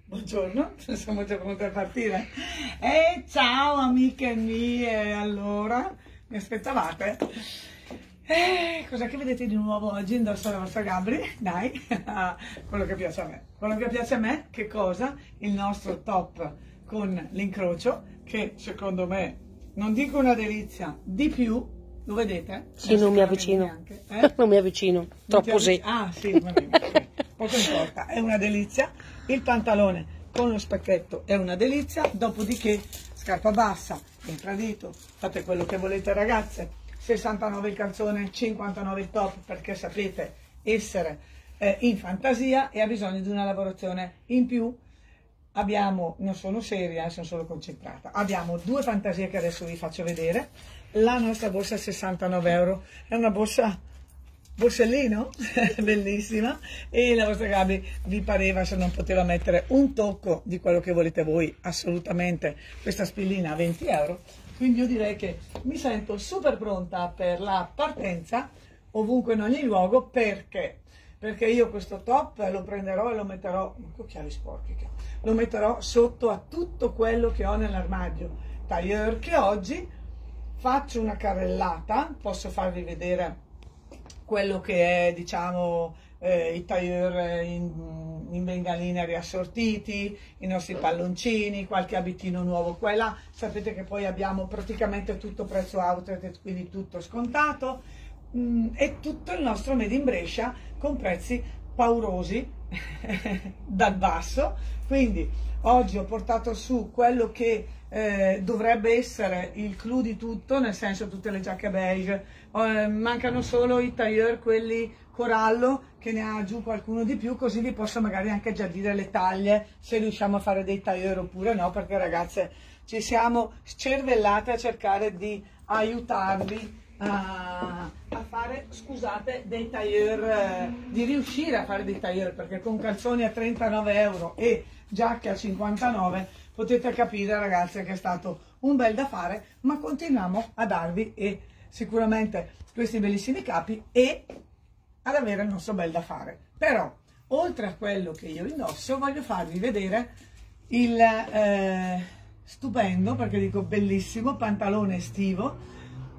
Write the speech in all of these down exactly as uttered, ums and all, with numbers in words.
Buongiorno, siamo già pronti a partire. E ciao amiche mie, allora, mi aspettavate? Eh, cos'è che vedete di nuovo oggi? Indosso la vostra Gabri? Dai, quello che piace a me. Quello che piace a me, che cosa? Il nostro top con l'incrocio, che secondo me, non dico una delizia, di più. Lo vedete? Sì, non, non mi avvicino. Eh? Non mi avvicino, troppo così. Ah, sì, va bene, sì. Poco importa, è una delizia. Il pantalone con lo spacchetto è una delizia. Dopodiché, scarpa bassa, infradito, fate quello che volete ragazze. sessantanove il calzone, cinquantanove il top, perché sapete essere eh, in fantasia e ha bisogno di una lavorazione in più. Abbiamo, non sono seria, eh, sono solo concentrata, abbiamo due fantasie che adesso vi faccio vedere. La nostra borsa è sessantanove euro, è una borsa borsellino, bellissima, e la vostra Gabi vi pareva, se non poteva mettere un tocco di quello che volete voi, assolutamente questa spillina a venti euro, quindi io direi che mi sento super pronta per la partenza, ovunque in ogni luogo, perché? Perché io questo top lo prenderò e lo metterò, che occhiali sporchi, lo metterò sotto a tutto quello che ho nell'armadio tailleur, che oggi faccio una carrellata, posso farvi vedere quello che è, diciamo, eh, i tailleur in, in bengalina riassortiti, i nostri palloncini, qualche abitino nuovo qua e là. Sapete che poi abbiamo praticamente tutto prezzo outlet, quindi tutto scontato, mm, e tutto il nostro made in Brescia con prezzi paurosi dal basso. Quindi oggi ho portato su quello che eh, dovrebbe essere il clou di tutto, nel senso tutte le giacche beige, eh, mancano solo i tailleur, quelli corallo, che ne ha giù qualcuno di più, così vi posso magari anche già dire le taglie, se riusciamo a fare dei tailleur oppure no, perché ragazze ci siamo scervellate a cercare di aiutarvi a, a fare, scusate, dei tailleur, eh, di riuscire a fare dei tailleur, perché con calzoni a trentanove euro e giacche a cinquantanove potete capire ragazze che è stato un bel da fare, ma continuiamo a darvi e sicuramente questi bellissimi capi e ad avere il nostro bel da fare. Però oltre a quello che io indosso voglio farvi vedere il eh, stupendo, perché dico bellissimo, pantalone estivo.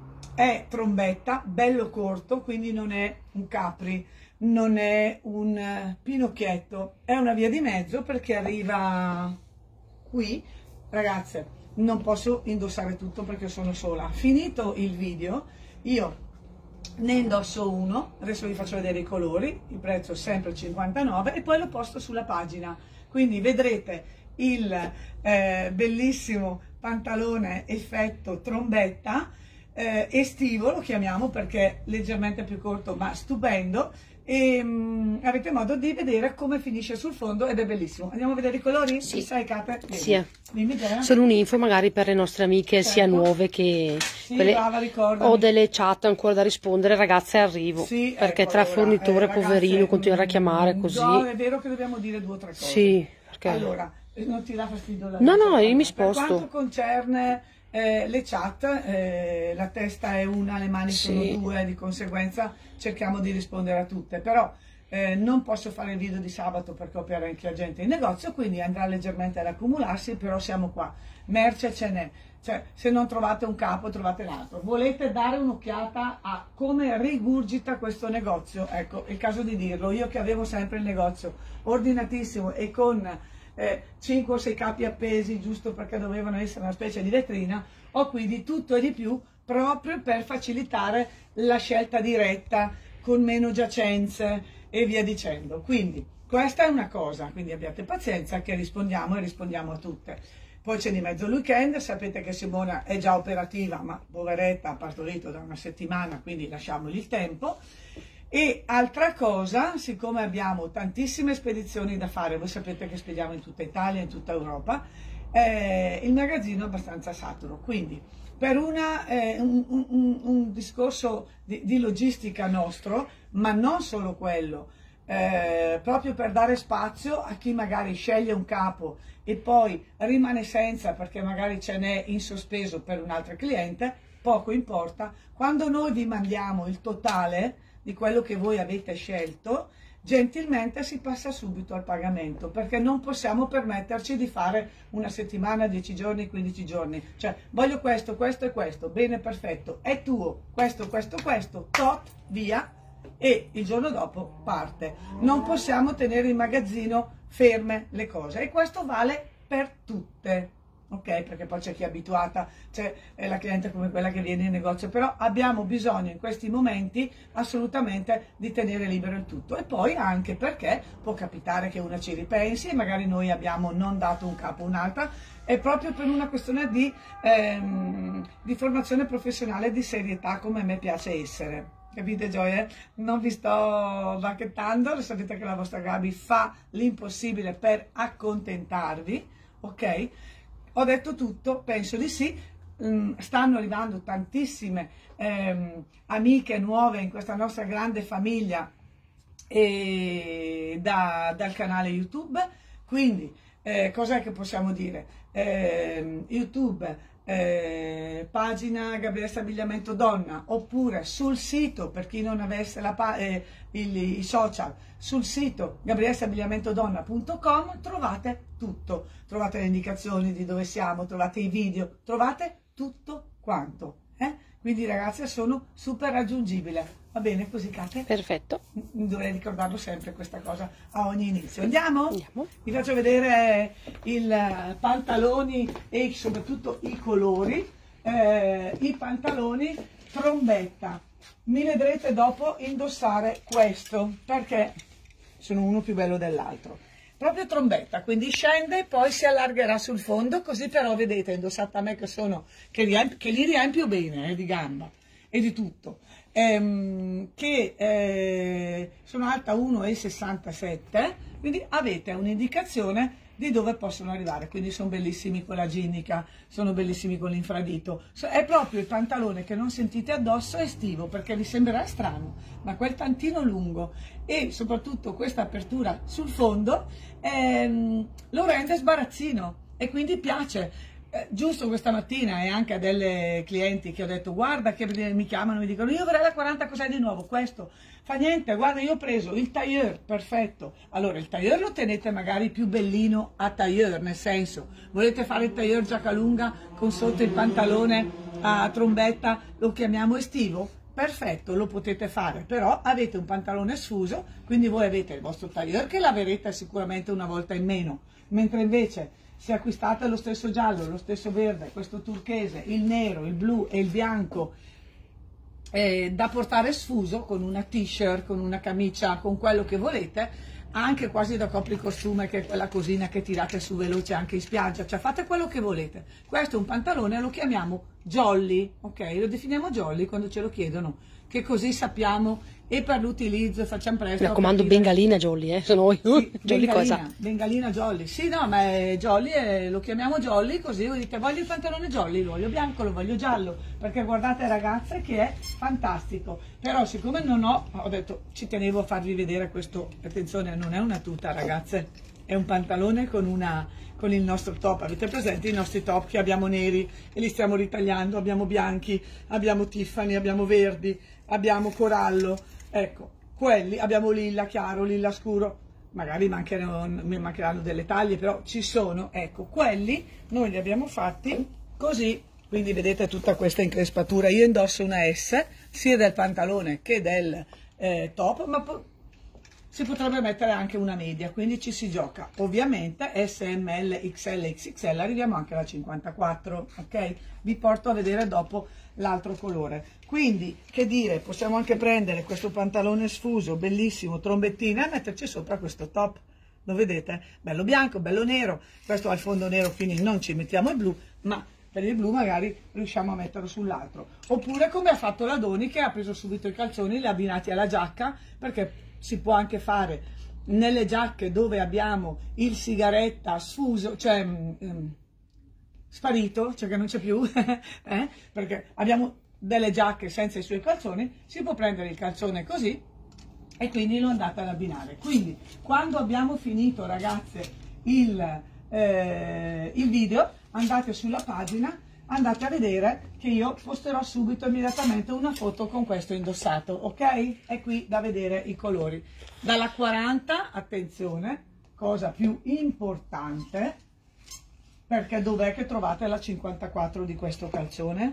È trombetta, bello corto, quindi non è un capri, non è un pinocchietto, è una via di mezzo, perché arriva qui. Ragazze, non posso indossare tutto perché sono sola. Finito il video, io ne indosso uno, adesso vi faccio vedere i colori, il prezzo è sempre cinquantanove e poi lo posto sulla pagina, quindi vedrete il eh, bellissimo pantalone effetto trombetta, Eh, estivo lo chiamiamo perché è leggermente più corto ma stupendo, e mh, avete modo di vedere come finisce sul fondo ed è bellissimo. Andiamo a vedere i colori? Sì, sai Kate? sì. Dimmi, solo un'info magari per le nostre amiche, certo, sia nuove che sì, quelle. Brava, ricordami. Ho delle chat ancora da rispondere, ragazze, arrivo, sì, perché ecco, tra allora, fornitore eh, ragazze, poverino continuare a chiamare così. No, è vero che dobbiamo dire due o tre cose. Sì, perché... Allora, non ti dà fastidio la no, no, allora, io mi sposto. Per quanto concerne eh, le chat, eh, la testa è una, le mani sì. sono due, di conseguenza cerchiamo di rispondere a tutte, però eh, non posso fare il video di sabato perché ho parecchia gente in negozio, quindi andrà leggermente ad accumularsi, però siamo qua, merce ce n'è, cioè se non trovate un capo trovate l'altro. Volete dare un'occhiata a come rigurgita questo negozio? Ecco, è il caso di dirlo, io che avevo sempre il negozio ordinatissimo e con Eh, cinque o sei capi appesi giusto perché dovevano essere una specie di vetrina, ho qui di tutto e di più proprio per facilitare la scelta diretta con meno giacenze e via dicendo. Quindi questa è una cosa, quindi abbiate pazienza che rispondiamo e rispondiamo a tutte. Poi c'è di mezzo il weekend, sapete che Simona è già operativa ma poveretta ha partorito da una settimana, quindi lasciamogli il tempo. E altra cosa, siccome abbiamo tantissime spedizioni da fare, voi sapete che spediamo in tutta Italia, in tutta Europa, eh, il magazzino è abbastanza saturo, quindi per una, eh, un, un, un discorso di, di logistica nostro, ma non solo quello, eh, proprio per dare spazio a chi magari sceglie un capo e poi rimane senza perché magari ce n'è in sospeso per un altro cliente, poco importa, quando noi vi mandiamo il totale di quello che voi avete scelto, gentilmente si passa subito al pagamento, perché non possiamo permetterci di fare una settimana, dieci giorni, quindici giorni. Cioè, voglio questo, questo e questo, bene, perfetto, è tuo, questo, questo, questo, tot, via, e il giorno dopo parte. Non possiamo tenere in magazzino ferme le cose, e questo vale per tutte. Ok, perché poi c'è chi è abituata, c'è la cliente come quella che viene in negozio, però abbiamo bisogno in questi momenti assolutamente di tenere libero il tutto. E poi anche perché può capitare che una ci ripensi e magari noi abbiamo non dato un capo a un'altra, è proprio per una questione di, ehm, di formazione professionale, di serietà, come a me piace essere. Capite, gioie? Non vi sto bacchettando, sapete che la vostra Gabi fa l'impossibile per accontentarvi, ok? Ho detto tutto, penso di sì. Stanno arrivando tantissime ehm, amiche nuove in questa nostra grande famiglia e da, dal canale YouTube, quindi eh, cos'è che possiamo dire? Eh, YouTube, eh, pagina Gabriessa Abbigliamento Donna, oppure sul sito, per chi non avesse la, eh, il, i social, sul sito gabriessa abbigliamento donna punto com trovate tutto, trovate le indicazioni di dove siamo, trovate i video, trovate tutto quanto, eh? Quindi ragazze, sono super raggiungibile. Va bene così, Kate? Perfetto. Dovrei ricordarlo sempre questa cosa a ogni inizio. Andiamo? Andiamo. Vi faccio vedere i pantaloni e soprattutto i colori. Eh, i pantaloni trombetta. Mi vedrete dopo indossare questo, perché sono uno più bello dell'altro. Proprio trombetta, quindi scende e poi si allargherà sul fondo, così però vedete, indossata a me che sono, che, riempio, che li riempio bene, eh, di gamba e di tutto. Ehm, che eh, sono alta uno virgola sessantasette, quindi avete un'indicazione di dove possono arrivare, quindi sono bellissimi con la ginnica, sono bellissimi con l'infradito, è proprio il pantalone che non sentite addosso estivo, perché vi sembrerà strano, ma quel tantino lungo e soprattutto questa apertura sul fondo ehm, lo rende sbarazzino e quindi piace. Eh, giusto questa mattina, e anche a delle clienti che ho detto guarda che mi chiamano e mi dicono io vorrei la quaranta, cos'è di nuovo? Questo fa niente, guarda io ho preso il tailleur, perfetto. Allora il tailleur lo tenete magari più bellino a tailleur, nel senso volete fare il tailleur giacca lunga con sotto il pantalone a trombetta, lo chiamiamo estivo, perfetto, lo potete fare, però avete un pantalone sfuso, quindi voi avete il vostro tailleur che laverete sicuramente una volta in meno, mentre invece se acquistate lo stesso giallo, lo stesso verde, questo turchese, il nero, il blu e il bianco eh, da portare sfuso con una t-shirt, con una camicia, con quello che volete, anche quasi da copricostume, che è quella cosina che tirate su veloce anche in spiaggia, cioè fate quello che volete. Questo è un pantalone, lo chiamiamo jolly, ok? Lo definiamo jolly quando ce lo chiedono, che così sappiamo e per l'utilizzo facciamo presto. Mi raccomando, bengalina jolly, eh? Sono io. Sì, Jolly bengalina, cosa? Bengalina jolly, sì, no, ma è jolly, è, lo chiamiamo jolly, così voi dite voglio il pantalone jolly, lo voglio bianco, lo voglio giallo, perché guardate ragazze che è fantastico. Però siccome non ho, ho detto ci tenevo a farvi vedere questo, attenzione, non è una tuta ragazze, è un pantalone con una... con il nostro top. Avete presente i nostri top che abbiamo neri e li stiamo ritagliando, abbiamo bianchi, abbiamo Tiffany, abbiamo verdi, abbiamo corallo, ecco, quelli, abbiamo lilla chiaro, lilla scuro, magari mancheranno, mi mancheranno delle taglie, però ci sono, ecco, quelli noi li abbiamo fatti così, quindi vedete tutta questa increspatura. Io indosso una S sia del pantalone che del eh, top, ma si potrebbe mettere anche una media, quindi ci si gioca. Ovviamente S M L, X L, X X L, arriviamo anche alla cinquantaquattro, ok? Vi porto a vedere dopo l'altro colore. Quindi, che dire, possiamo anche prendere questo pantalone sfuso, bellissimo, trombettina, e metterci sopra questo top. Lo vedete? Bello bianco, bello nero, questo ha il fondo nero, quindi non ci mettiamo il blu, ma per il blu magari riusciamo a metterlo sull'altro. Oppure come ha fatto la Doni, che ha preso subito i calzoni, li ha abbinati alla giacca, perché si può anche fare nelle giacche dove abbiamo il sigaretta sfuso, cioè um, sparito, cioè che non c'è più, eh? Perché abbiamo delle giacche senza i suoi calzoni, si può prendere il calzone così e quindi lo andate ad abbinare. Quindi quando abbiamo finito ragazze il, eh, il video, andate sulla pagina, andate a vedere che io posterò subito immediatamente una foto con questo indossato, ok? È qui da vedere i colori. Dalla quaranta, attenzione, cosa più importante, perché dov'è che trovate la cinquantaquattro di questo calzone?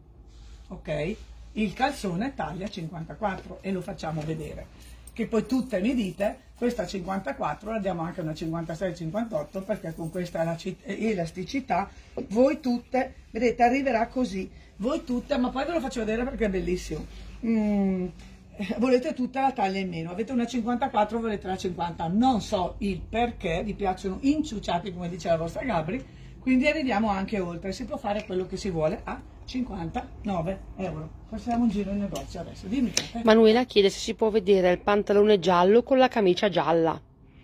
Ok? Il calzone taglia cinquantaquattro e lo facciamo vedere. Che poi tutte mi dite, questa cinquantaquattro la diamo anche una cinquantasei cinquantotto, perché con questa elasticità voi tutte, vedete, arriverà così, voi tutte, ma poi ve lo faccio vedere perché è bellissimo. Mm, volete tutta la taglia in meno, avete una cinquantaquattro, volete la cinquanta, non so il perché, vi piacciono inciuciati come dice la vostra Gabri, quindi arriviamo anche oltre, si può fare quello che si vuole a cinquantanove euro. Facciamo un giro in negozio adesso, dimmi te. Manuela chiede se si può vedere il pantalone giallo con la camicia gialla.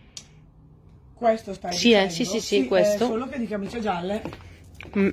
Questo stai sì, dicendo? Eh, sì, sì, sì, sì, questo. Eh, solo che di camicie gialle, mm.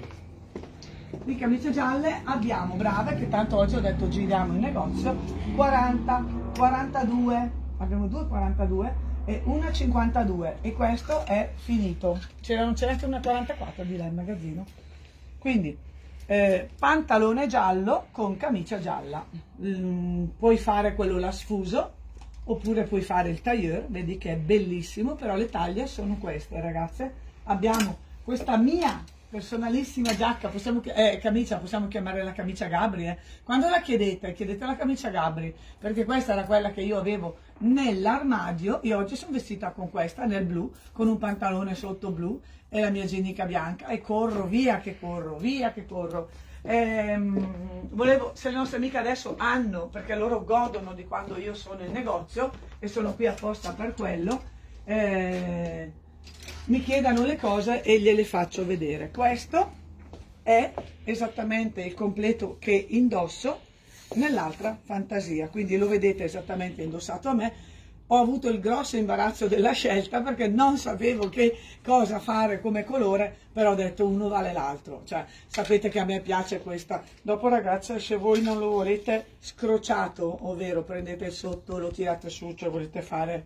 di camicie gialle abbiamo, brave, che tanto oggi ho detto giriamo in negozio, quaranta, quarantadue, abbiamo due quarantadue e una cinquantadue, e questo è finito. C'era, non c'era anche una quarantaquattro di là in magazzino. Quindi eh, pantalone giallo con camicia gialla. Mm, puoi fare quello là sfuso oppure puoi fare il tailleur, vedi che è bellissimo, però le taglie sono queste, ragazze. Abbiamo questa mia personalissima giacca, possiamo, eh, camicia, possiamo chiamare la camicia Gabri, eh. Quando la chiedete, chiedete la camicia Gabri, perché questa era quella che io avevo nell'armadio, e oggi sono vestita con questa, nel blu, con un pantalone sotto blu, e la mia ginica bianca, e corro, via che corro, via che corro. Ehm, volevo, se le nostre amiche adesso hanno, perché loro godono di quando io sono in negozio, e sono qui apposta per quello, eh, mi chiedano le cose e gliele faccio vedere. Questo è esattamente il completo che indosso nell'altra fantasia, quindi lo vedete esattamente indossato a me. Ho avuto il grosso imbarazzo della scelta perché non sapevo che cosa fare come colore, però ho detto uno vale l'altro, cioè sapete che a me piace questa. Dopo, ragazze, se voi non lo volete scrociato, ovvero prendete il sotto, lo tirate su, cioè volete fare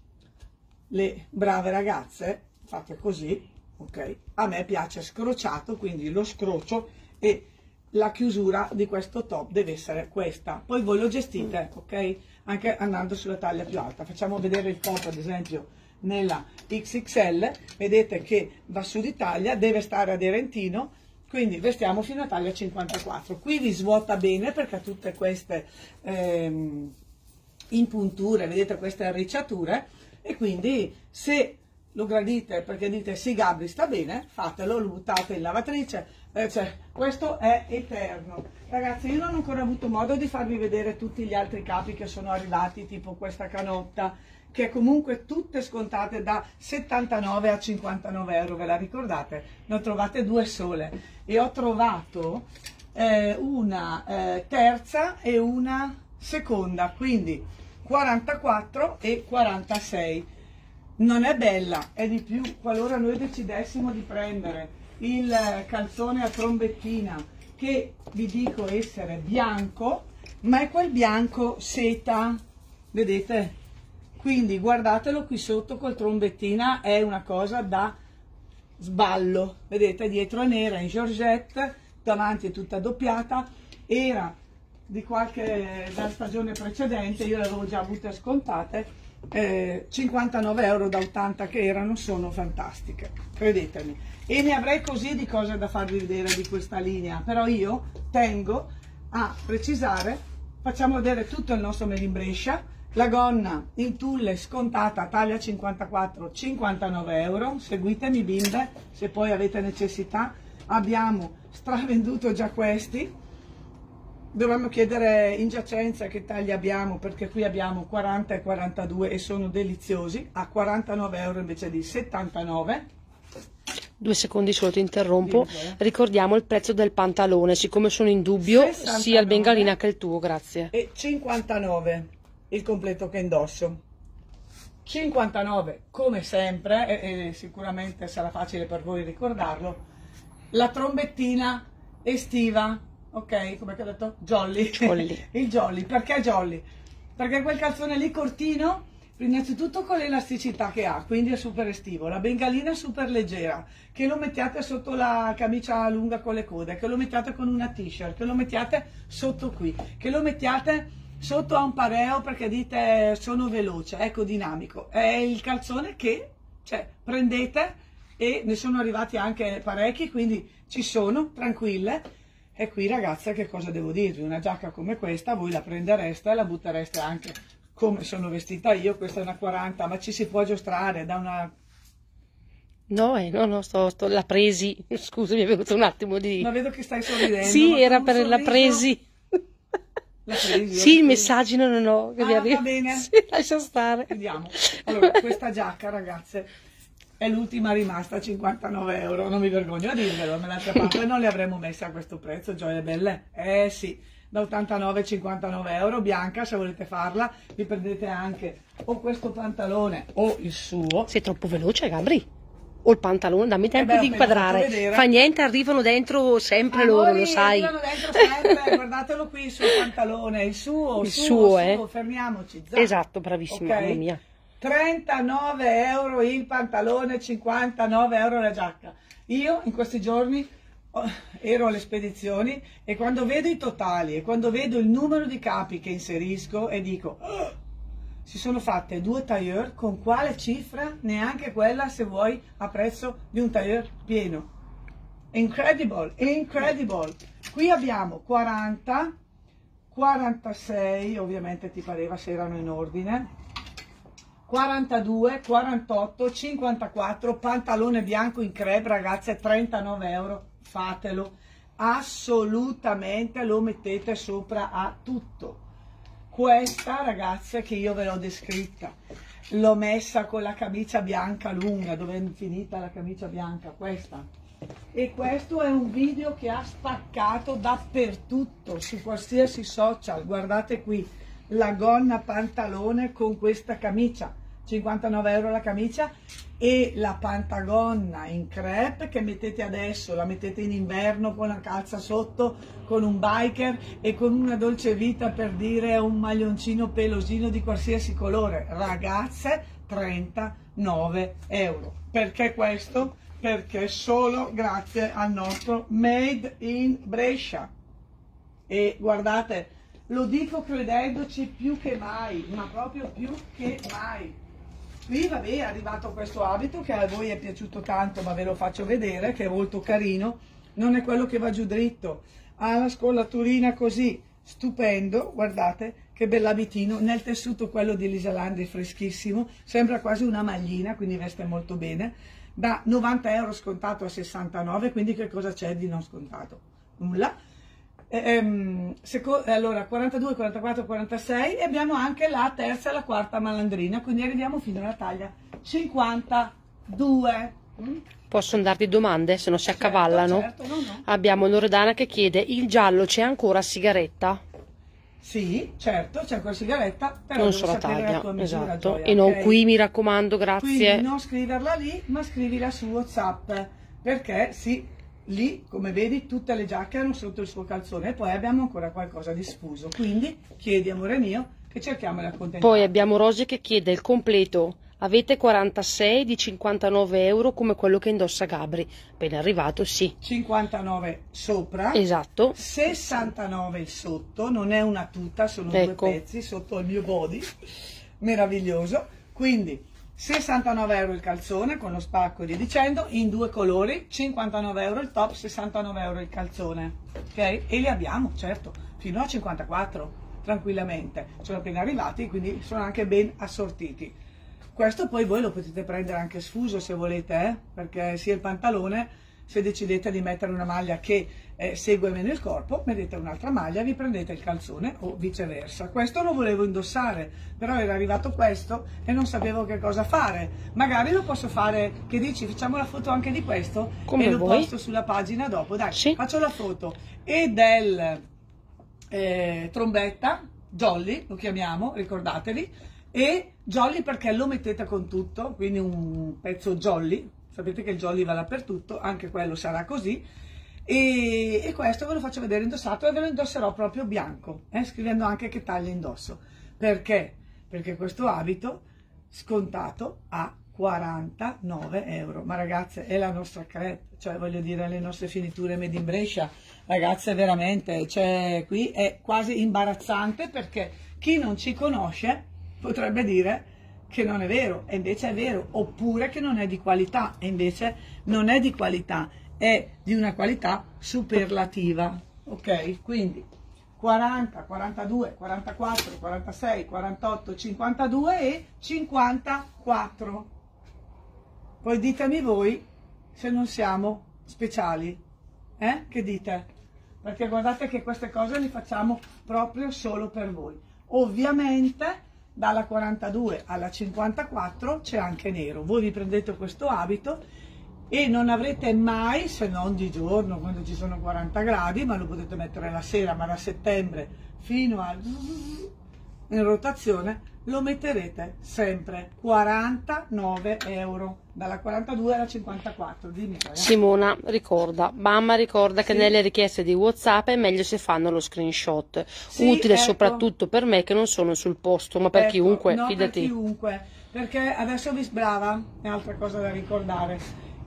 le brave ragazze, fate così, ok? A me piace scrociato, quindi lo scrocio, e la chiusura di questo top deve essere questa. Poi voi lo gestite, ok? Anche andando sulla taglia più alta. Facciamo vedere il top, ad esempio, nella X X L. Vedete che va su di taglia, deve stare aderentino, quindi vestiamo fino a taglia cinquantaquattro. Qui vi svuota bene perché tutte queste ehm, impunture, vedete queste arricciature, e quindi se lo gradite perché dite sì Gabri sta bene, fatelo, lo buttate in lavatrice, eh, cioè, questo è eterno. Ragazzi, io non ho ancora avuto modo di farvi vedere tutti gli altri capi che sono arrivati, tipo questa canotta, che comunque tutte scontate da settantanove a cinquantanove euro, ve la ricordate? Ne ho trovate due sole, e ho trovato eh, una eh, terza e una seconda, quindi quarantaquattro e quarantasei. Non è bella, è di più. Qualora noi decidessimo di prendere il calzone a trombettina, che vi dico essere bianco, ma è quel bianco seta, vedete? Quindi guardatelo qui sotto col trombettina, è una cosa da sballo, vedete? Dietro è nera in georgette, davanti è tutta doppiata, era di qualche da stagione precedente, io le avevo già avute scontate, eh, cinquantanove euro da ottanta che erano, sono fantastiche, credetemi, e ne avrei così di cose da farvi vedere di questa linea, però io tengo a precisare, facciamo vedere tutto il nostro Made in Brescia. La gonna in tulle scontata taglia cinquantaquattro, cinquantanove euro, seguitemi bimbe se poi avete necessità. Abbiamo stravenduto già questi, dovremmo chiedere in giacenza che tagli abbiamo, perché qui abbiamo quaranta e quarantadue e sono deliziosi, a quarantanove euro invece di settantanove. Due secondi solo, ti interrompo. Ricordiamo il prezzo del pantalone, siccome sono in dubbio sessantanove, sia il bengalina che il tuo, grazie. E cinquantanove il completo che indosso. cinquantanove come sempre, e, e sicuramente sarà facile per voi ricordarlo, la trombettina estiva, ok, come ho detto? Jolly. Jolly. Il Jolly, perché Jolly? Perché quel calzone lì cortino innanzitutto con l'elasticità che ha, quindi è super estivo, la bengalina è super leggera, che lo mettiate sotto la camicia lunga con le code, che lo mettiate con una t-shirt, che lo mettiate sotto qui, che lo mettiate sotto a un pareo perché dite sono veloce, ecco, dinamico. È il calzone che, cioè, prendete, e ne sono arrivati anche parecchi, quindi ci sono, tranquille. E qui, ragazze, che cosa devo dirvi? Una giacca come questa voi la prendereste e la buttereste anche come sono vestita io. Questa è una quaranta, ma ci si può aggiustare da una... No, eh, no, no, sto, sto, la presi, scusa, mi è venuto un attimo di... Ma vedo che stai sorridendo. Sì, era per sorriso... la presi. La presi? Sì, il messaggio non ho. Che ah, va bene. Sì, lascia stare. Vediamo. Allora, questa giacca, ragazze, è l'ultima rimasta a cinquantanove euro, non mi vergogno a dirvelo, nell'altra parte non le avremmo messe a questo prezzo, gioie belle. Eh sì, da ottantanove a cinquantanove euro, bianca, se volete farla, vi prendete anche o questo pantalone o il suo. Sei troppo veloce, Gabri? O il pantalone, dammi tempo eh beh, di inquadrare. Fa niente, arrivano dentro sempre ah, loro, lo sai. Arrivano dentro sempre, guardatelo qui sul pantalone, il suo, il suo, suo, suo, eh. suo, fermiamoci. Zac. Esatto, bravissima, okay. mamma mia. trentanove euro il pantalone, cinquantanove euro la giacca. Io in questi giorni oh, ero alle spedizioni e quando vedo i totali e quando vedo il numero di capi che inserisco e dico oh, si sono fatte due tailleur con quale cifra? Neanche quella, se vuoi, a prezzo di un tailleur pieno. Incredible, incredible. Qui abbiamo quaranta, quarantasei, ovviamente ti pareva se erano in ordine, quarantadue, quarantotto, cinquantaquattro, pantalone bianco in crepe, ragazze, trentanove euro, fatelo, assolutamente lo mettete sopra a tutto. Questa, ragazze, che io ve l'ho descritta, l'ho messa con la camicia bianca lunga, dove è finita la camicia bianca, questa. E questo è un video che ha spaccato dappertutto, su qualsiasi social. Guardate qui, la gonna pantalone con questa camicia, cinquantanove euro la camicia, e la pantagonna in crepe che mettete adesso, la mettete in inverno con la calza sotto, con un biker e con una dolce vita, per dire, un maglioncino pelosino di qualsiasi colore. Ragazze, trentanove euro. Perché questo? Perché solo grazie al nostro Made in Brescia. E guardate, lo dico credendoci più che mai, ma proprio più che mai. Qui, vabbè, è arrivato questo abito che a voi è piaciuto tanto, ma ve lo faccio vedere, che è molto carino. Non è quello che va giù dritto, ha la scollaturina così, stupendo, guardate che bell'abitino, nel tessuto quello di Lisalandi, freschissimo, sembra quasi una maglina, quindi veste molto bene. Da novanta euro scontato a sessantanove, quindi che cosa c'è di non scontato? Nulla. Ehm, allora quarantadue, quarantaquattro, quarantasei, e abbiamo anche la terza e la quarta malandrina, quindi arriviamo fino alla taglia cinquantadue. Mm? Posso darti domande, se non si accavallano? Certo, certo, no, no. Abbiamo Loredana che chiede: il giallo c'è ancora sigaretta? Sì, certo, c'è ancora sigaretta, però non devo so la sapere taglia, la tua misura, esatto. Gioia, e non okay? Qui, mi raccomando, grazie. Quindi non scriverla lì, ma scrivila su WhatsApp, perché sì, lì, come vedi, tutte le giacche hanno sotto il suo calzone, e poi abbiamo ancora qualcosa di sfuso, quindi chiedi, amore mio, che cerchiamo di accontentare. Poi abbiamo Rosy che chiede il completo: avete quarantasei di cinquantanove euro come quello che indossa Gabri? Appena arrivato, sì. cinquantanove sopra, esatto, sessantanove il sotto, non è una tuta, sono ecco. due pezzi sotto il mio body, meraviglioso. Quindi sessantanove euro il calzone con lo spacco e via dicendo, in due colori, cinquantanove euro il top, sessantanove euro il calzone, ok? E li abbiamo, certo, fino a cinquantaquattro, tranquillamente, sono appena arrivati, quindi sono anche ben assortiti. Questo poi voi lo potete prendere anche sfuso se volete, eh? Perché sia il pantalone, se decidete di mettere una maglia che eh, segue meno il corpo, mettete un'altra maglia, vi prendete il calzone o viceversa. Questo lo volevo indossare, però era arrivato questo e non sapevo che cosa fare. Magari lo posso fare, che dici, facciamo la foto anche di questo? Come e lo vuoi. posto sulla pagina dopo, dai, sì. Faccio la foto. E del eh, trombetta, Jolly, lo chiamiamo, ricordatevi. E Jolly perché lo mettete con tutto, quindi un pezzo Jolly, sapete che il Jolly va dappertutto, anche quello sarà così, e, e questo ve lo faccio vedere indossato e ve lo indosserò proprio bianco, eh, scrivendo anche che taglia indosso. Perché? Perché questo abito scontato a quarantanove euro. Ma ragazze, è la nostra crepe, cioè voglio dire, le nostre finiture made in Brescia, ragazze, veramente, cioè qui è quasi imbarazzante, perché chi non ci conosce potrebbe dire che non è vero, e invece è vero, oppure che non è di qualità, e invece non è di qualità, è di una qualità superlativa, ok? Quindi quaranta, quarantadue, quarantaquattro, quarantasei, quarantotto, cinquantadue e cinquantaquattro. Poi ditemi voi se non siamo speciali, eh? Che dite? Perché guardate che queste cose le facciamo proprio solo per voi. Ovviamente dalla quarantadue alla cinquantaquattro c'è anche nero. Voi vi prendete questo abito e non avrete mai, se non di giorno quando ci sono quaranta gradi, ma lo potete mettere la sera, ma da settembre fino a in rotazione lo metterete sempre. Quarantanove euro dalla quarantadue alla cinquantaquattro. Dimmi, Simona ricorda, mamma ricorda che sì, nelle richieste di WhatsApp è meglio se fanno lo screenshot, sì, utile ecco, soprattutto per me che non sono sul posto, ma per ecco, chiunque, no, fidati. per chiunque, perché adesso vi brava, è altra cosa da ricordare.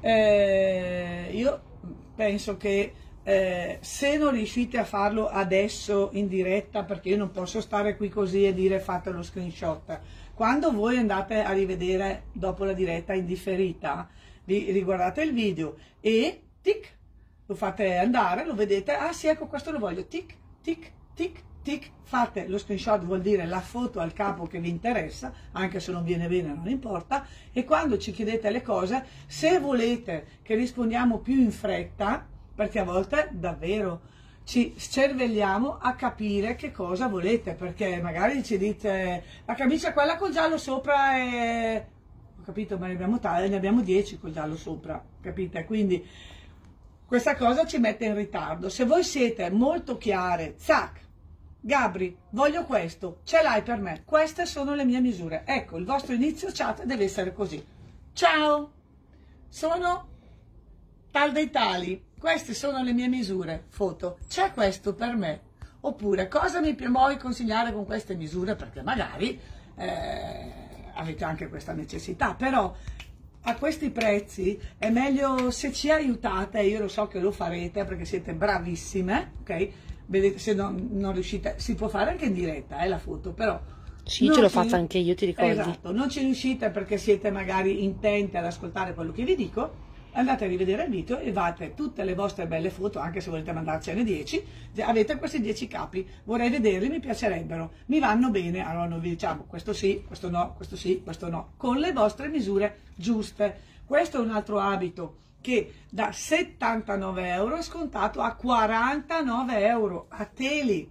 Eh, io penso che eh, se non riuscite a farlo adesso in diretta, perché io non posso stare qui così e dire fate lo screenshot, quando voi andate a rivedere dopo la diretta in differita, vi riguardate il video e tic, lo fate andare, lo vedete, ah sì, ecco, questo lo voglio, tic, tic, tic, tic, fate lo screenshot, vuol dire la foto al capo che vi interessa, anche se non viene bene non importa, e quando ci chiedete le cose, se volete che rispondiamo più in fretta, perché a volte davvero ci cervelliamo a capire che cosa volete, perché magari ci dite la camicia quella col giallo sopra e ho capito, ma ne abbiamo tale, ne abbiamo dieci col giallo sopra, capite? Quindi questa cosa ci mette in ritardo. Se voi siete molto chiare, zac, Gabri, voglio questo, ce l'hai per me, queste sono le mie misure, ecco, il vostro inizio chat deve essere così. Ciao, sono tal dei tali, queste sono le mie misure, foto, c'è questo per me, oppure cosa mi puoi consigliare con queste misure, perché magari eh, avete anche questa necessità, però a questi prezzi è meglio se ci aiutate, io lo so che lo farete perché siete bravissime, ok? Vedete, se non, non riuscite, si può fare anche in diretta eh, la foto, però sì, ce l'ho fatta anche io, ti ricordi? Esatto, non ci riuscite perché siete magari intenti ad ascoltare quello che vi dico, andate a rivedere il video e fate tutte le vostre belle foto, anche se volete mandarcene dieci, avete questi dieci capi, vorrei vederli, mi piacerebbero, mi vanno bene, allora noi vi diciamo questo sì, questo no, questo sì, questo no, con le vostre misure giuste. Questo è un altro abito che da settantanove euro è scontato a quarantanove euro a teli,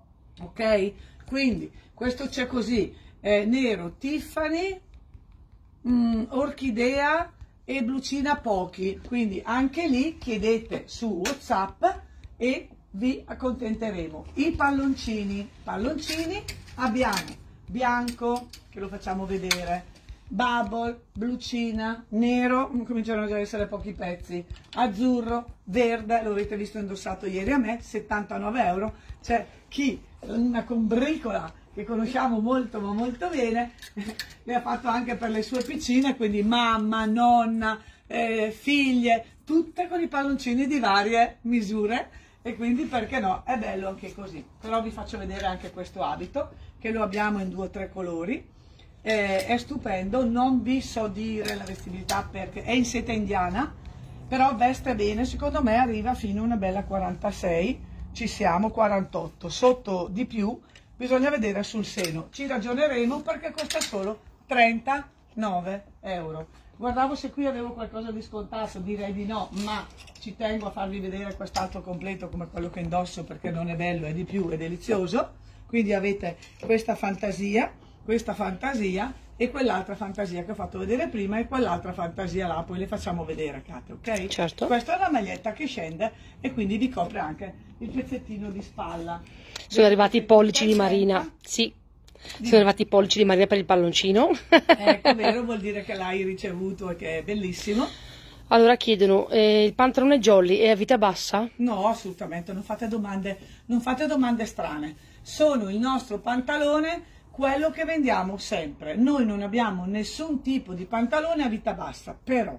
ok? Quindi questo c'è così, eh, nero Tiffany, mh, orchidea e blucina pochi, quindi anche lì chiedete su WhatsApp e vi accontenteremo. I palloncini, palloncini abbiamo bianco, che lo facciamo vedere, bubble, blucina, nero, cominciano già ad essere pochi pezzi, azzurro, verde, lo avete visto indossato ieri a me, settantanove euro, c'è chi, una combricola che conosciamo molto ma molto bene, le ha fatto anche per le sue piccine, quindi mamma, nonna, eh, figlie, tutte con i palloncini di varie misure, e quindi perché no, è bello anche così. Però vi faccio vedere anche questo abito, che lo abbiamo in due o tre colori, eh, è stupendo, non vi so dire la vestibilità perché è in seta indiana, però veste bene, secondo me arriva fino a una bella quarantasei, ci siamo, quarantotto, sotto di più, bisogna vedere sul seno, ci ragioneremo perché costa solo trentanove euro. Guardavo se qui avevo qualcosa di scontato, direi di no, ma ci tengo a farvi vedere quest'altro completo come quello che indosso perché non è bello, è di più, è delizioso. Quindi avete questa fantasia, questa fantasia e quell'altra fantasia che ho fatto vedere prima e quell'altra fantasia là, poi le facciamo vedere, Kate, ok? Certo. Questa è una maglietta che scende e quindi vi copre anche il pezzettino di spalla. Sono arrivati i pollici di Marina, sì, sono arrivati i pollici di Marina per il palloncino. Ecco, vero, vuol dire che l'hai ricevuto e che è bellissimo. Allora chiedono, eh, il pantalone jolly è a vita bassa? No, assolutamente, non fate domande, non fate domande strane. Sono il nostro pantalone quello che vendiamo sempre. Noi non abbiamo nessun tipo di pantalone a vita bassa, però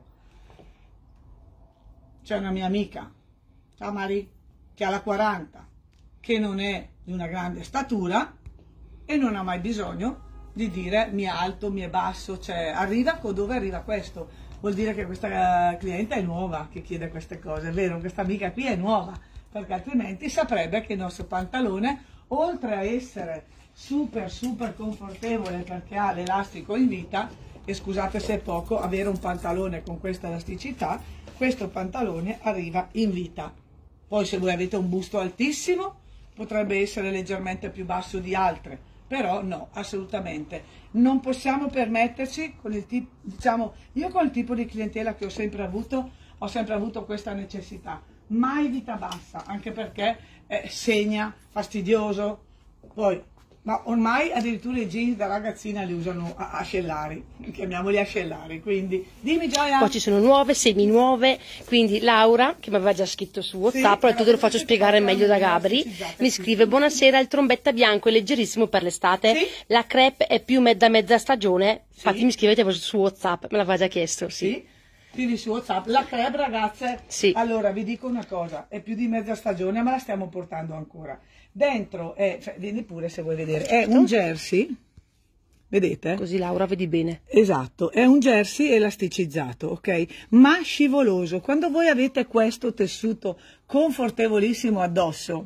c'è una mia amica, ciao Mari, che ha la quaranta, che non è di una grande statura e non ha mai bisogno di dire mi è alto, mi è basso, cioè arriva dove arriva questo. Vuol dire che questa cliente è nuova che chiede queste cose, è vero? Questa amica qui è nuova, perché altrimenti saprebbe che il nostro pantalone, oltre a essere super super confortevole perché ha l'elastico in vita, e scusate se è poco avere un pantalone con questa elasticità, questo pantalone arriva in vita. Poi se voi avete un busto altissimo potrebbe essere leggermente più basso di altre, però no, assolutamente non possiamo permetterci, con il tipo, diciamo, io con il tipo di clientela che ho sempre avuto, ho sempre avuto questa necessità, mai vita bassa, anche perché eh, segna, fastidioso. Poi ma ormai addirittura i jeans da ragazzina li usano ascellari, chiamiamoli ascellari, quindi dimmi Gioia. Poi ci sono nuove, semi nuove, quindi Laura, che mi aveva già scritto su WhatsApp, sì, però te lo faccio spiegare meglio da Gabri, mi scrive: buonasera, il trombetta bianco è leggerissimo per l'estate, sì? La crepe è più da mezza stagione, sì. Infatti mi scrivete su WhatsApp, me l'aveva già chiesto, sì. Sì. Quindi su WhatsApp, la crepe ragazze, sì. Allora vi dico una cosa, è più di mezza stagione ma la stiamo portando ancora. Dentro è, cioè, vieni pure se vuoi vedere, è un jersey, vedete? Così Laura vedi bene. Esatto, è un jersey elasticizzato, ok? Ma scivoloso. Quando voi avete questo tessuto confortevolissimo addosso,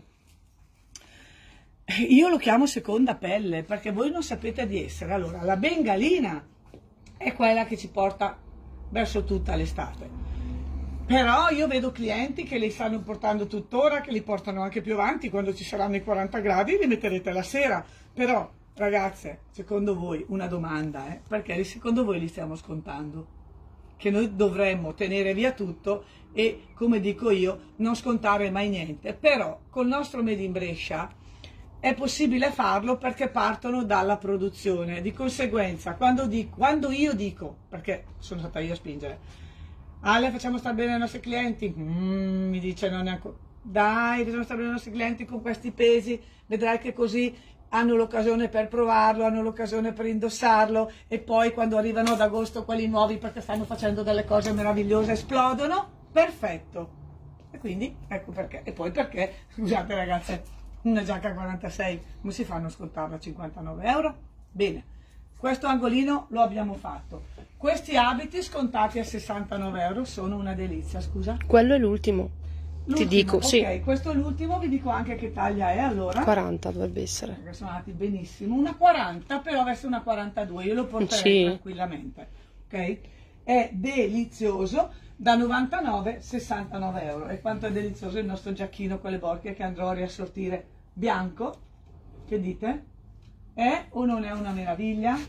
io lo chiamo seconda pelle, perché voi non sapete di essere. Allora, la bengalina è quella che ci porta verso tutta l'estate. Però io vedo clienti che li stanno portando tuttora, che li portano anche più avanti, quando ci saranno i quaranta gradi li metterete la sera. Però ragazze, secondo voi, una domanda, eh? Perché secondo voi li stiamo scontando? Che noi dovremmo tenere via tutto e, come dico io, non scontare mai niente. Però col nostro Made in Brescia è possibile farlo perché partono dalla produzione. Di conseguenza, quando, dico, quando io dico, perché sono stata io a spingere, Ale, facciamo stare bene ai nostri clienti? Mm, mi dice non è ancora. Dai, facciamo stare bene ai nostri clienti con questi pesi, vedrai che così hanno l'occasione per provarlo, hanno l'occasione per indossarlo e poi quando arrivano ad agosto quelli nuovi perché stanno facendo delle cose meravigliose esplodono. Perfetto. E quindi ecco perché. E poi perché, scusate ragazze, una giacca quarantasei come si fanno a scontarla a cinquantanove euro? Bene. Questo angolino lo abbiamo fatto. Questi abiti scontati a sessantanove euro sono una delizia, scusa? Quello è l'ultimo. Ti dico, ok, sì. Ok, questo è l'ultimo, vi dico anche che taglia è allora. quaranta dovrebbe essere. Perché sono andati benissimo. Una quaranta, però verso una quarantadue, io lo porterei sì. tranquillamente. Ok? È delizioso, da novantanove a sessantanove euro. E quanto è delizioso il nostro giacchino con le borchie che andrò a riassortire bianco. Che dite? È o non è una meraviglia?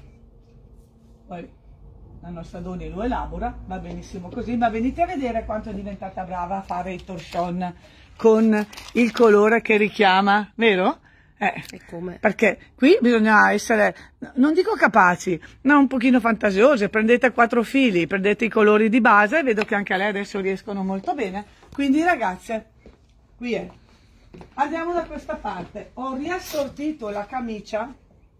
Poi la nostra Doni lo elabora, va benissimo così, ma venite a vedere quanto è diventata brava a fare il torchon con il colore che richiama, vero? Eh, e come? Perché qui bisogna essere, non dico capaci, ma un pochino fantasiose. Prendete quattro fili, prendete i colori di base, vedo che anche a lei adesso riescono molto bene, quindi ragazze, qui è. Andiamo da questa parte, ho riassortito la camicia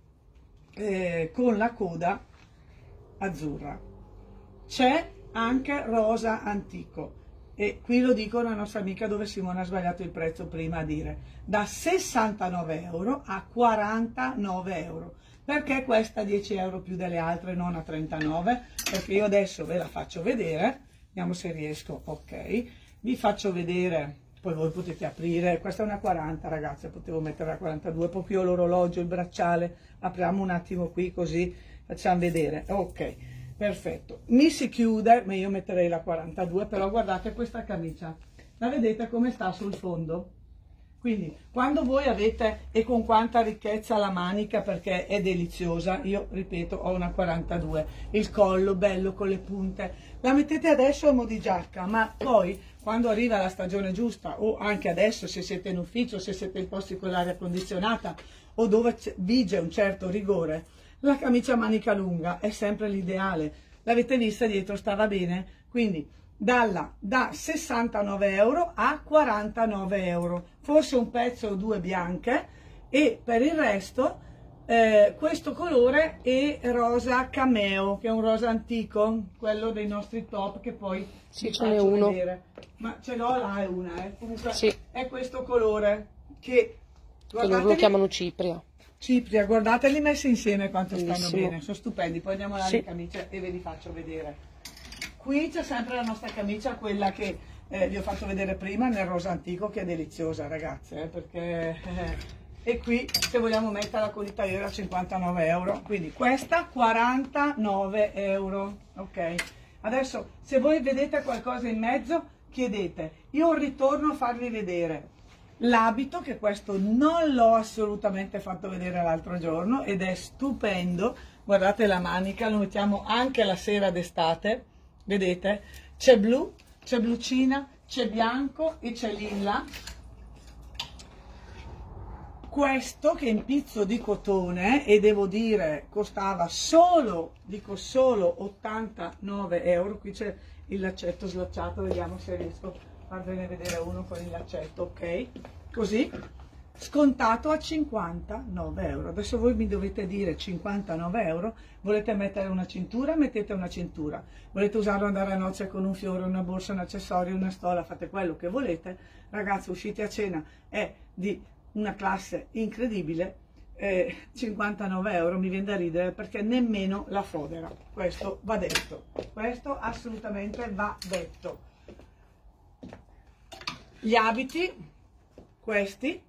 eh, con la coda azzurra, c'è anche rosa antico e qui lo dico la nostra amica dove Simone ha sbagliato il prezzo prima a dire, da sessantanove euro a quarantanove euro. Perché questa dieci euro più delle altre, non a trentanove? Perché io adesso ve la faccio vedere, vediamo se riesco, ok, vi faccio vedere, poi voi potete aprire, questa è una quaranta ragazze, potevo mettere la quarantadue, poi qui ho l'orologio, il bracciale, apriamo un attimo qui così facciamo vedere, ok, perfetto, mi si chiude, ma io metterei la quarantadue, però guardate questa camicia, la vedete come sta sul fondo? Quindi quando voi avete, e con quanta ricchezza la manica, perché è deliziosa, io ripeto ho una quarantadue, il collo bello con le punte, la mettete adesso a mo' di giacca, ma poi quando arriva la stagione giusta, o anche adesso se siete in ufficio, se siete in posti con l'aria condizionata o dove vige un certo rigore, la camicia a manica lunga è sempre l'ideale. L'avete vista dietro, stava bene? Quindi dalla, da sessantanove euro a quarantanove euro, forse un pezzo o due bianche, e per il resto eh, questo colore e rosa cameo, che è un rosa antico, quello dei nostri top, che poi sì, vi ce n'è faccio uno. vedere. Ma ce l'ho là, è una, eh. Comunque sì. È questo colore che, che loro lo chiamano cipria. Cipria, guardateli messi insieme quanto Bellissimo. Stanno bene, sono stupendi. Poi andiamo là sì. le camicie e ve li faccio vedere. Qui c'è sempre la nostra camicia, quella che eh, vi ho fatto vedere prima, nel rosa antico, che è deliziosa, ragazze, eh, perché eh, e qui se vogliamo metterla con il tagliere a cinquantanove euro, quindi questa quarantanove euro, ok? Adesso se voi vedete qualcosa in mezzo chiedete, io ritorno a farvi vedere l'abito, che questo non l'ho assolutamente fatto vedere l'altro giorno ed è stupendo. Guardate la manica, lo mettiamo anche la sera d'estate, vedete? C'è blu, c'è blucina, c'è bianco e c'è lilla. Questo che è in pizzo di cotone, e devo dire costava solo, dico solo ottantanove euro. Qui c'è il laccetto slacciato, vediamo se riesco a farvene vedere uno con il laccetto, ok? Così, scontato a cinquantanove euro. Adesso voi mi dovete dire cinquantanove euro, volete mettere una cintura, mettete una cintura, volete usarlo andare a nozze con un fiore, una borsa, un accessorio, una stola, fate quello che volete. Ragazzi, uscite a cena, è di una classe incredibile, eh, cinquantanove euro, mi viene da ridere perché nemmeno la fodera, questo va detto, questo assolutamente va detto. Gli abiti, questi,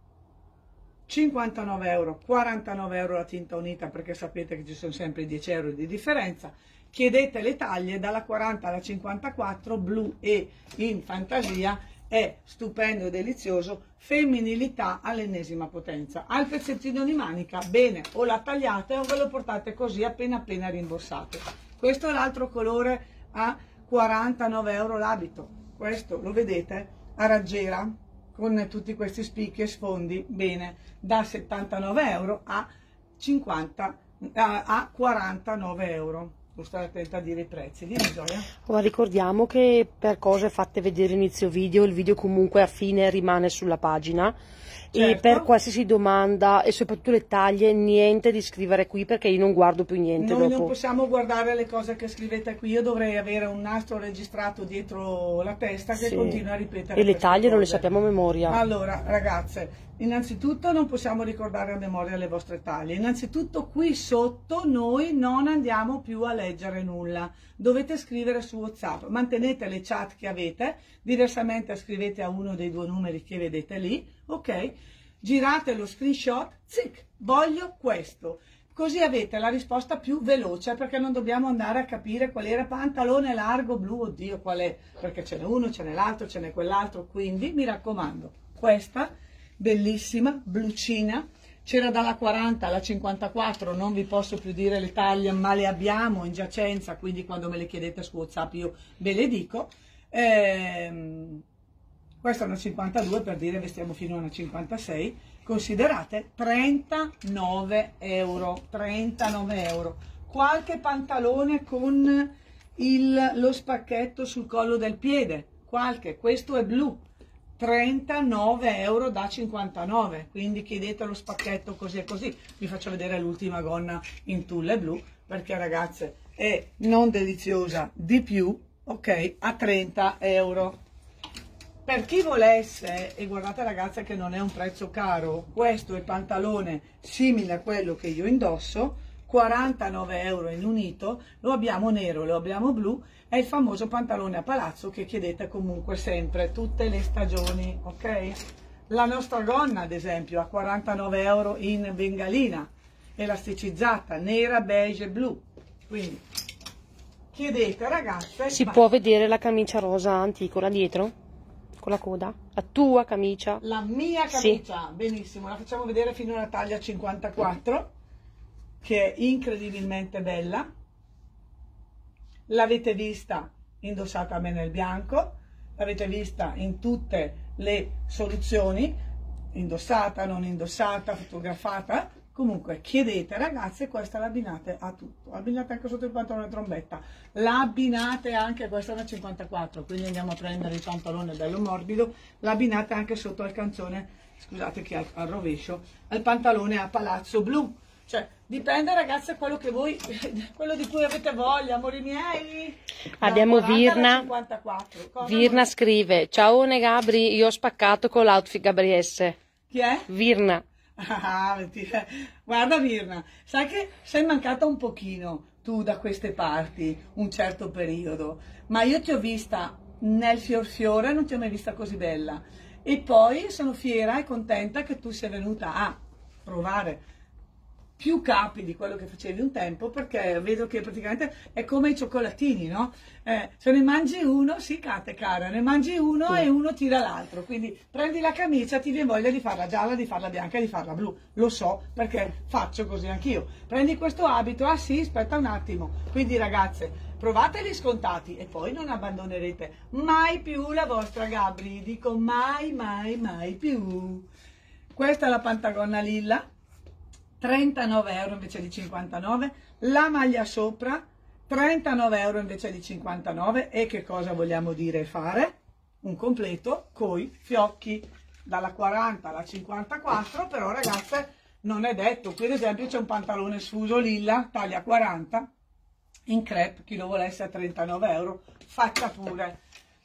cinquantanove euro, quarantanove euro la tinta unita, perché sapete che ci sono sempre dieci euro di differenza. Chiedete le taglie dalla quaranta alla cinquantaquattro, blu e in fantasia, è stupendo e delizioso, femminilità all'ennesima potenza. Ha il pezzettino di manica, bene, o la tagliate o ve lo portate così appena appena rimborsate. Questo è l'altro colore a quarantanove euro l'abito, questo lo vedete a raggiera con tutti questi spicchi e sfondi, bene, da settantanove euro a, cinquanta, a, a quarantanove euro. Devo stare attenta a dire i prezzi. Dimmi, Gioia. Ora ricordiamo che per cose fatte vedere inizio video, il video comunque a fine rimane sulla pagina. Certo. E per qualsiasi domanda e soprattutto le taglie, niente di scrivere qui, perché io non guardo più niente. Noi dopo. non possiamo guardare le cose che scrivete qui, io dovrei avere un nastro registrato dietro la testa che sì. continua a ripetere. E le taglie cose. non le sappiamo a memoria. Allora, ragazze, innanzitutto non possiamo ricordare a memoria le vostre taglie. Innanzitutto qui sotto noi non andiamo più a leggere nulla. Dovete scrivere su WhatsApp. Mantenete le chat che avete, diversamente scrivete a uno dei due numeri che vedete lì, ok? Girate lo screenshot, zic, voglio questo. Così avete la risposta più veloce, perché non dobbiamo andare a capire qual era pantalone largo blu, oddio qual è, perché ce n'è uno, ce n'è l'altro, ce n'è quell'altro. Quindi mi raccomando, questa bellissima blucina, c'era dalla quaranta alla cinquantaquattro, non vi posso più dire le taglie, ma le abbiamo in giacenza, quindi quando me le chiedete su WhatsApp io ve le dico. Ehm, questa è una cinquantadue, per dire vestiamo fino a una cinquantasei, considerate trentanove euro, trentanove euro. Qualche pantalone con il, lo spacchetto sul collo del piede, qualche, questo è blu, trentanove euro da cinquantanove, quindi chiedete lo spacchetto così e così. Vi faccio vedere l'ultima gonna in tulle blu, perché ragazze è non deliziosa di più, ok, a trenta euro. Per chi volesse, e guardate ragazze che non è un prezzo caro, questo è il pantalone simile a quello che io indosso, quarantanove euro in unito, lo abbiamo nero, lo abbiamo blu, è il famoso pantalone a palazzo che chiedete comunque sempre, tutte le stagioni, ok? La nostra gonna ad esempio a quarantanove euro in bengalina, elasticizzata, nera, beige e blu, quindi chiedete ragazze. Si ma... può vedere la camicia rosa anticola dietro? Con la coda? La tua camicia? La mia camicia, sì. Benissimo, la facciamo vedere fino alla taglia cinquantaquattro, che è incredibilmente bella. L'avete vista indossata a me nel bianco, l'avete vista in tutte le soluzioni, indossata, non indossata, fotografata. Comunque chiedete ragazze, questa l'abbinate a tutto, abbinate anche sotto il pantalone trombetta, l'abbinate anche, questa è una cinquantaquattro, quindi andiamo a prendere il pantalone bello morbido, l'abbinate anche sotto al calzone, scusate che al, al rovescio, al pantalone a palazzo blu, Cioè, dipende ragazze quello che voi, quello di cui avete voglia, amori miei. Abbiamo Virna. cinquantaquattro. Virna scrive: ciao Gabri, io ho spaccato con l'outfit Gabriesse. Chi è? Virna. Ah, guarda Virna, sai che sei mancata un pochino tu da queste parti un certo periodo, ma io ti ho vista nel fior fiore, non ti ho mai vista così bella, e poi sono fiera e contenta che tu sia venuta a provare più capi di quello che facevi un tempo, perché vedo che praticamente è come i cioccolatini, no? Eh, se ne mangi uno, sì, cate cara, ne mangi uno e uno tira l'altro, quindi prendi la camicia, ti viene voglia di farla gialla, di farla bianca e di farla blu, lo so perché faccio così anch'io. Prendi questo abito, ah sì, aspetta un attimo, quindi ragazze, provateli scontati e poi non abbandonerete mai più la vostra Gabri, dico mai, mai, mai più. Questa è la pantagonna lilla, trentanove euro invece di cinquantanove, la maglia sopra trentanove euro invece di cinquantanove. E che cosa vogliamo dire fare? Un completo coi fiocchi dalla quaranta alla cinquantaquattro, però ragazze non è detto. Qui ad esempio c'è un pantalone sfuso lilla taglia quaranta in crepe, chi lo volesse a trentanove euro, faccia pure.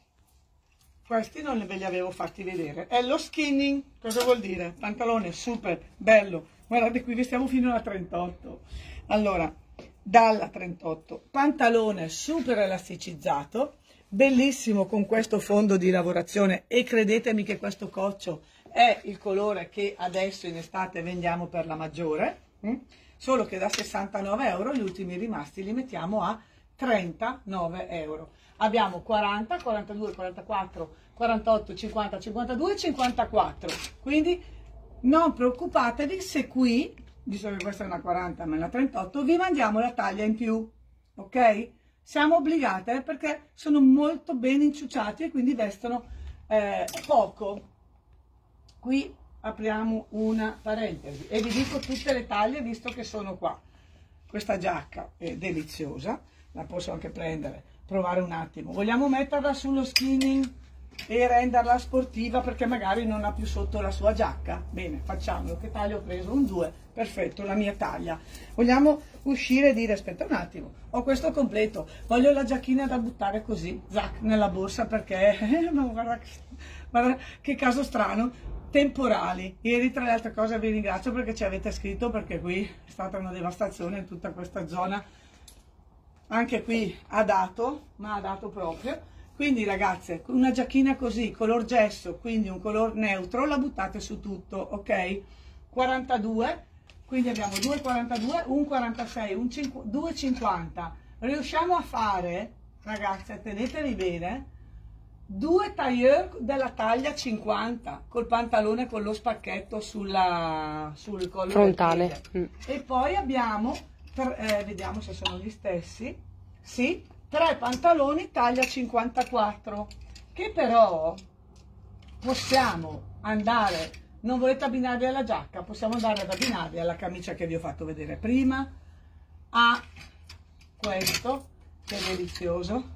Questi non ve li avevo fatti vedere. È lo skinning, cosa vuol dire? Pantalone super bello. Guardate, qui vestiamo fino alla trentotto. Allora, dalla trentotto, pantalone super elasticizzato, bellissimo con questo fondo di lavorazione, e credetemi che questo coccio è il colore che adesso in estate vendiamo per la maggiore, hm? Solo che da sessantanove euro gli ultimi rimasti li mettiamo a trentanove euro. Abbiamo quaranta, quarantadue, quarantaquattro, quarantotto, cinquanta, cinquantadue, cinquantaquattro, quindi non preoccupatevi se qui, visto che questa è una quaranta ma è una trentotto, vi mandiamo la taglia in più, ok? Siamo obbligate perché sono molto ben inciuciati e quindi vestono eh, poco. Qui apriamo una parentesi e vi dico tutte le taglie visto che sono qua. Questa giacca è deliziosa, la posso anche prendere, provare un attimo. Vogliamo metterla sullo skinning e renderla sportiva perché magari non ha più sotto la sua giacca? Bene, facciamolo. Che taglio ho preso? Un due, perfetto, la mia taglia. Vogliamo uscire e dire aspetta un attimo, ho questo completo, voglio la giacchina da buttare così, zac, nella borsa perché eh, ma guarda, guarda che caso strano. Temporali, ieri tra le altre cose vi ringrazio perché ci avete scritto, perché qui è stata una devastazione in tutta questa zona, anche qui ha dato, ma ha dato proprio. Quindi ragazze, una giacchina così, color gesso, quindi un color neutro, la buttate su tutto, ok? quarantadue, quindi abbiamo due quarantadue, un quarantasei, un due cinquanta. Riusciamo a fare, ragazze, tenetevi bene, due tailleur della taglia cinquanta, col pantalone con lo spacchetto sulla, sul collo frontale. Mm. E poi abbiamo, eh, vediamo se sono gli stessi, sì, tre pantaloni taglia cinquantaquattro, che però possiamo andare, non volete abbinarli alla giacca, possiamo andare ad abbinarli alla camicia che vi ho fatto vedere prima, a questo che è delizioso,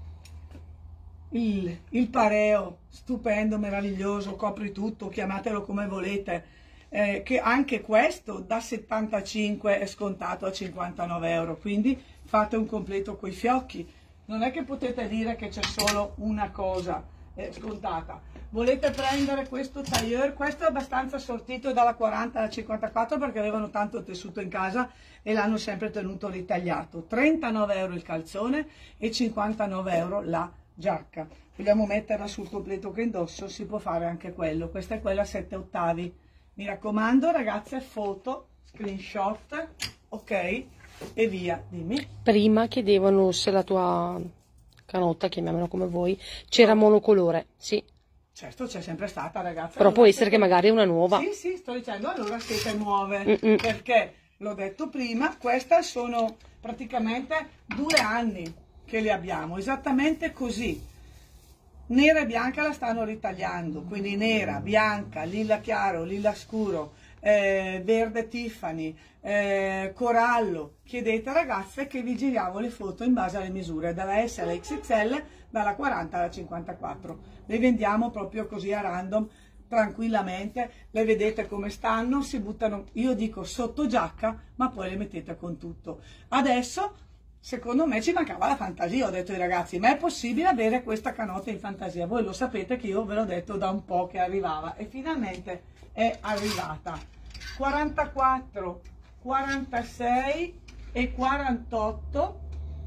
il, il pareo stupendo, meraviglioso, copri tutto, chiamatelo come volete, eh, che anche questo da settantacinque è scontato a cinquantanove euro, quindi fate un completo coi fiocchi. Non è che potete dire che c'è solo una cosa eh, scontata. Volete prendere questo tailleur? Questo è abbastanza sortito dalla quaranta alla cinquantaquattro perché avevano tanto tessuto in casa e l'hanno sempre tenuto ritagliato. trentanove euro il calzone e cinquantanove euro la giacca. Vogliamo metterla sul completo che indosso? Si può fare anche quello. Questa è quella a sette ottavi. Mi raccomando ragazze, foto, screenshot, ok? E via, dimmi. Prima chiedevano se la tua canotta, chiamiamola come voi, c'era monocolore, sì. Certo, c'è sempre stata, ragazza. Però può essere che magari è una nuova. Sì, sì, sto dicendo, allora siete nuove. Mm -mm. Perché, l'ho detto prima, queste sono praticamente due anni che le abbiamo, esattamente così. Nera e bianca la stanno ritagliando, quindi nera, bianca, lilla chiaro, lilla scuro, eh, verde Tiffany, eh, corallo. Chiedete ragazze che vi giriamo le foto in base alle misure, dalla S alla X X L, dalla quaranta alla cinquantaquattro. Le vendiamo proprio così a random tranquillamente, le vedete come stanno, si buttano, io dico sotto giacca, ma poi le mettete con tutto. Adesso secondo me ci mancava la fantasia, ho detto ai ragazzi, ma è possibile avere questa canotta in fantasia? Voi lo sapete che io ve l'ho detto da un po' che arrivava e finalmente è arrivata. quarantaquattro, quarantasei e quarantotto,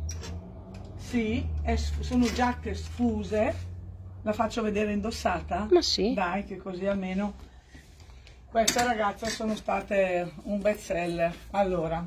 sì, è, sono giacche sfuse. La faccio vedere indossata? Ma sì. Dai, che così almeno. Queste ragazze sono state un best seller. Allora,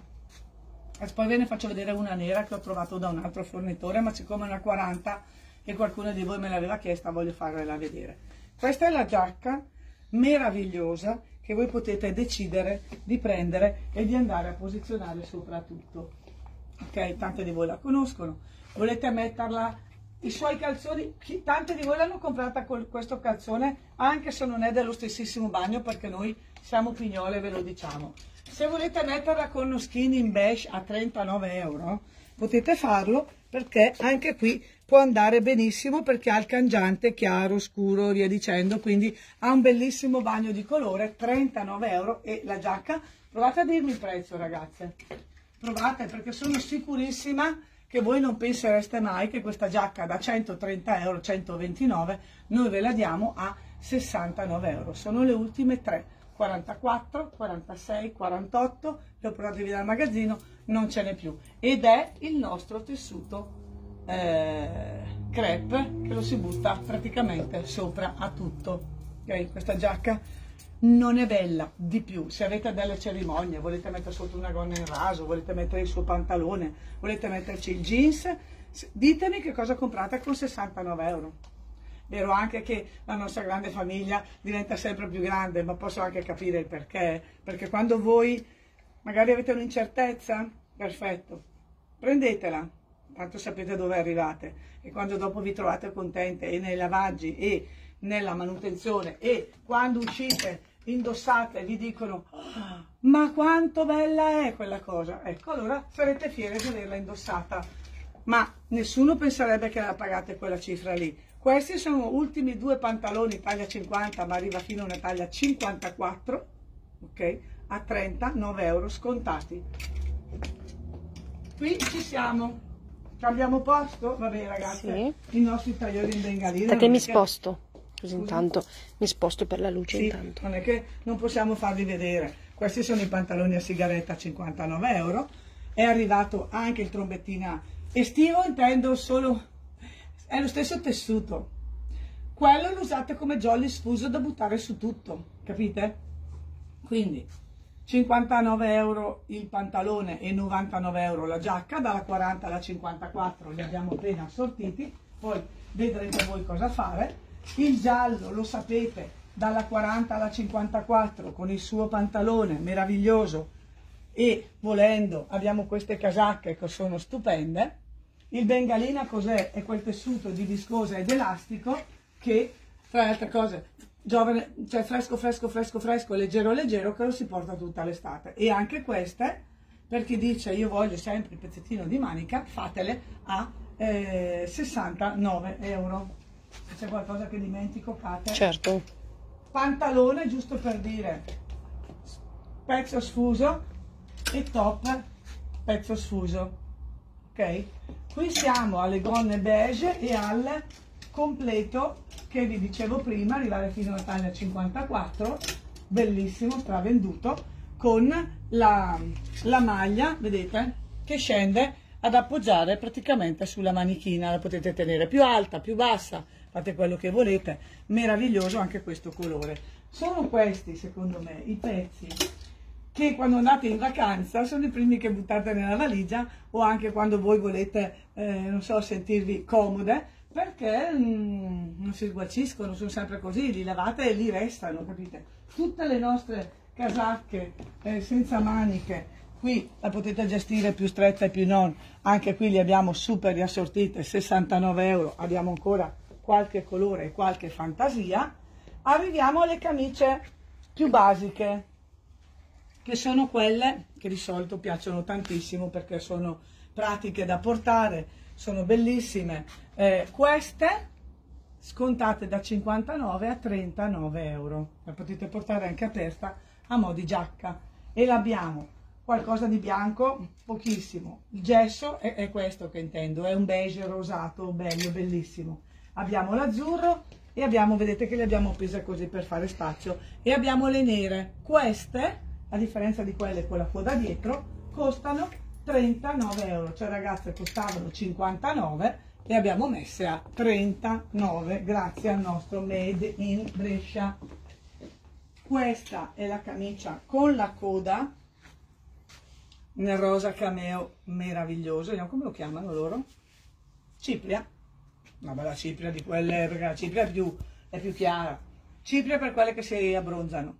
poi ve ne faccio vedere una nera che ho trovato da un altro fornitore, ma siccome è una quaranta e qualcuno di voi me l'aveva chiesta, voglio farvela vedere. Questa è la giacca meravigliosa che voi potete decidere di prendere e di andare a posizionare sopra tutto. Ok, tante di voi la conoscono. Volete metterla... I suoi calzoni, tante di voi l'hanno comprata con questo calzone, anche se non è dello stessissimo bagno, perché noi siamo pignole, ve lo diciamo. Se volete metterla con uno skin in beige a trentanove euro, potete farlo, perché anche qui può andare benissimo, perché ha il cangiante chiaro, scuro e via dicendo, quindi ha un bellissimo bagno di colore, trentanove euro, e la giacca, provate a dirmi il prezzo ragazze, provate, perché sono sicurissima che voi non pensereste mai che questa giacca da centotrenta euro, centoventinove, noi ve la diamo a sessantanove euro. Sono le ultime tre, quarantaquattro, quarantasei, quarantotto, le ho portate via dal magazzino, non ce n'è più. Ed è il nostro tessuto eh, crepe, che lo si butta praticamente sopra a tutto. Okay? Questa giacca non è bella di più. Se avete delle cerimonie, volete mettere sotto una gonna in raso, volete mettere il suo pantalone, volete metterci il jeans, ditemi che cosa comprate con sessantanove euro. Vero anche che la nostra grande famiglia diventa sempre più grande, ma posso anche capire il perché, perché quando voi magari avete un'incertezza, perfetto, prendetela, tanto sapete dove arrivate, e quando dopo vi trovate contente e nei lavaggi e nella manutenzione, e quando uscite indossate e vi dicono oh, ma quanto bella è quella cosa, ecco, allora sarete fieri di averla indossata, ma nessuno penserebbe che la pagate quella cifra lì. Questi sono ultimi due pantaloni taglia cinquanta, ma arriva fino a una taglia cinquantaquattro, ok, a trentanove euro scontati. Qui ci siamo, cambiamo posto, vabbè ragazzi, sì. I nostri tagliori in bengalina. Perché mi sposto così. Intanto mi sposto per la luce, sì, intanto. Non è che non possiamo farvi vedere. Questi sono i pantaloni a sigaretta a cinquantanove euro. È arrivato anche il trombettina estivo, intendo solo, è lo stesso tessuto. Quello lo usate come jolly sfuso da buttare su tutto, capite? Quindi cinquantanove euro il pantalone e novantanove euro la giacca, dalla quaranta alla cinquantaquattro li abbiamo appena assortiti, poi vedrete voi cosa fare. Il giallo lo sapete, dalla quaranta alla cinquantaquattro con il suo pantalone meraviglioso, e volendo abbiamo queste casacche che sono stupende. Il bengalina cos'è? È quel tessuto di viscosa ed elastico che, tra le altre cose, giovane, cioè fresco fresco fresco fresco, leggero leggero, che lo si porta tutta l'estate. E anche queste, per chi dice io voglio sempre il pezzettino di manica, fatele a eh, sessantanove euro. Se c'è qualcosa che dimentico, Kate. Certo. Pantalone, giusto per dire, pezzo sfuso, e top pezzo sfuso. Ok? Qui siamo alle gonne beige e al completo che vi dicevo prima, arrivare fino alla taglia cinquantaquattro, bellissimo, stravenduto, con la, la maglia, vedete, che scende ad appoggiare praticamente sulla manichina. La potete tenere più alta, più bassa, fate quello che volete. Meraviglioso anche questo colore. Sono questi, secondo me, i pezzi che quando andate in vacanza sono i primi che buttate nella valigia, o anche quando voi volete, eh, non so, sentirvi comode, perché mm, non si sgualciscono, sono sempre così, li lavate e li restano, capite? Tutte le nostre casacche eh, senza maniche, qui la potete gestire più stretta e più non, anche qui li abbiamo super riassortite, sessantanove euro, abbiamo ancora qualche colore e qualche fantasia. Arriviamo alle camicie più basiche, che sono quelle che di solito piacciono tantissimo perché sono pratiche da portare, sono bellissime. Eh, queste scontate da cinquantanove a trentanove euro. La potete portare anche aperta a mo' di giacca. E l'abbiamo qualcosa di bianco, pochissimo. Il gesso è, è questo che intendo, è un beige rosato, bello, bellissimo. Abbiamo l'azzurro e abbiamo, vedete che le abbiamo prese così per fare spazio. E abbiamo le nere. Queste, a differenza di quelle con la coda dietro, costano trentanove euro. Cioè ragazze, costavano cinquantanove e abbiamo messe a trentanove grazie al nostro Made in Brescia. Questa è la camicia con la coda nel rosa cameo meraviglioso. Vediamo come lo chiamano loro. Cipria, una bella cipria di quelle, perché la cipria è più, è più chiara. Cipria per quelle che si abbronzano.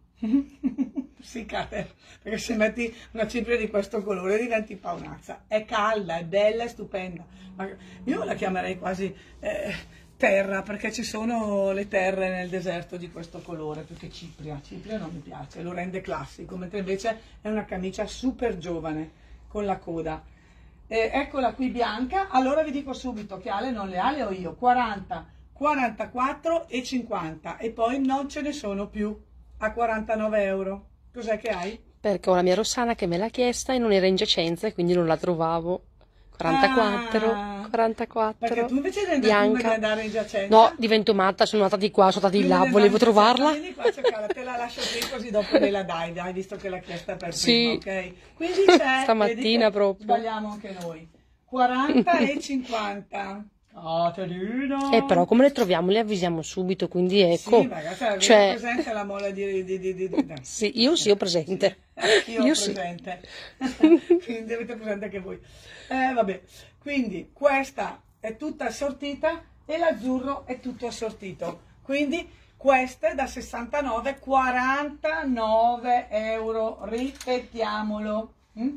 Sì, Kate, perché se metti una cipria di questo colore diventi paonazza. È calda, è bella, è stupenda. Ma io la chiamerei quasi eh, terra, perché ci sono le terre nel deserto di questo colore, più che cipria. Cipria non mi piace, lo rende classico, mentre invece è una camicia super giovane con la coda. Eh, eccola qui bianca. Allora vi dico subito che Ale non le ha, le ho io, quaranta, quarantaquattro e cinquanta, e poi non ce ne sono più a quarantanove euro. Cos'è che hai? Perché ho la mia Rossana che me l'ha chiesta e non era in giacenza e quindi non la trovavo. quarantaquattro, Ah, quarantaquattro, perché tu invece diventi bianca. di andare in giacenza. No, divento matta, sono andata di qua, sono andata di là, volevo trovarla. Vieni qua, cercala, te la lascio qui così dopo me la dai, hai visto che l'ha chiesta per Sì. prima, ok? Quindi c'è, Stamattina proprio. Sbagliamo anche noi. quaranta e cinquanta. Oh, Terino. Eh, però come le troviamo le avvisiamo subito, quindi ecco. Sì, ragazzi, cioè... presente la mole di... di, di, di, di. Sì, io sì ho presente. Sì, io, io ho sì. presente. Quindi avete presente anche voi. Eh, vabbè, quindi questa è tutta assortita e l'azzurro è tutto assortito. Quindi queste da sessantanove, quarantanove euro, ripetiamolo. Mm?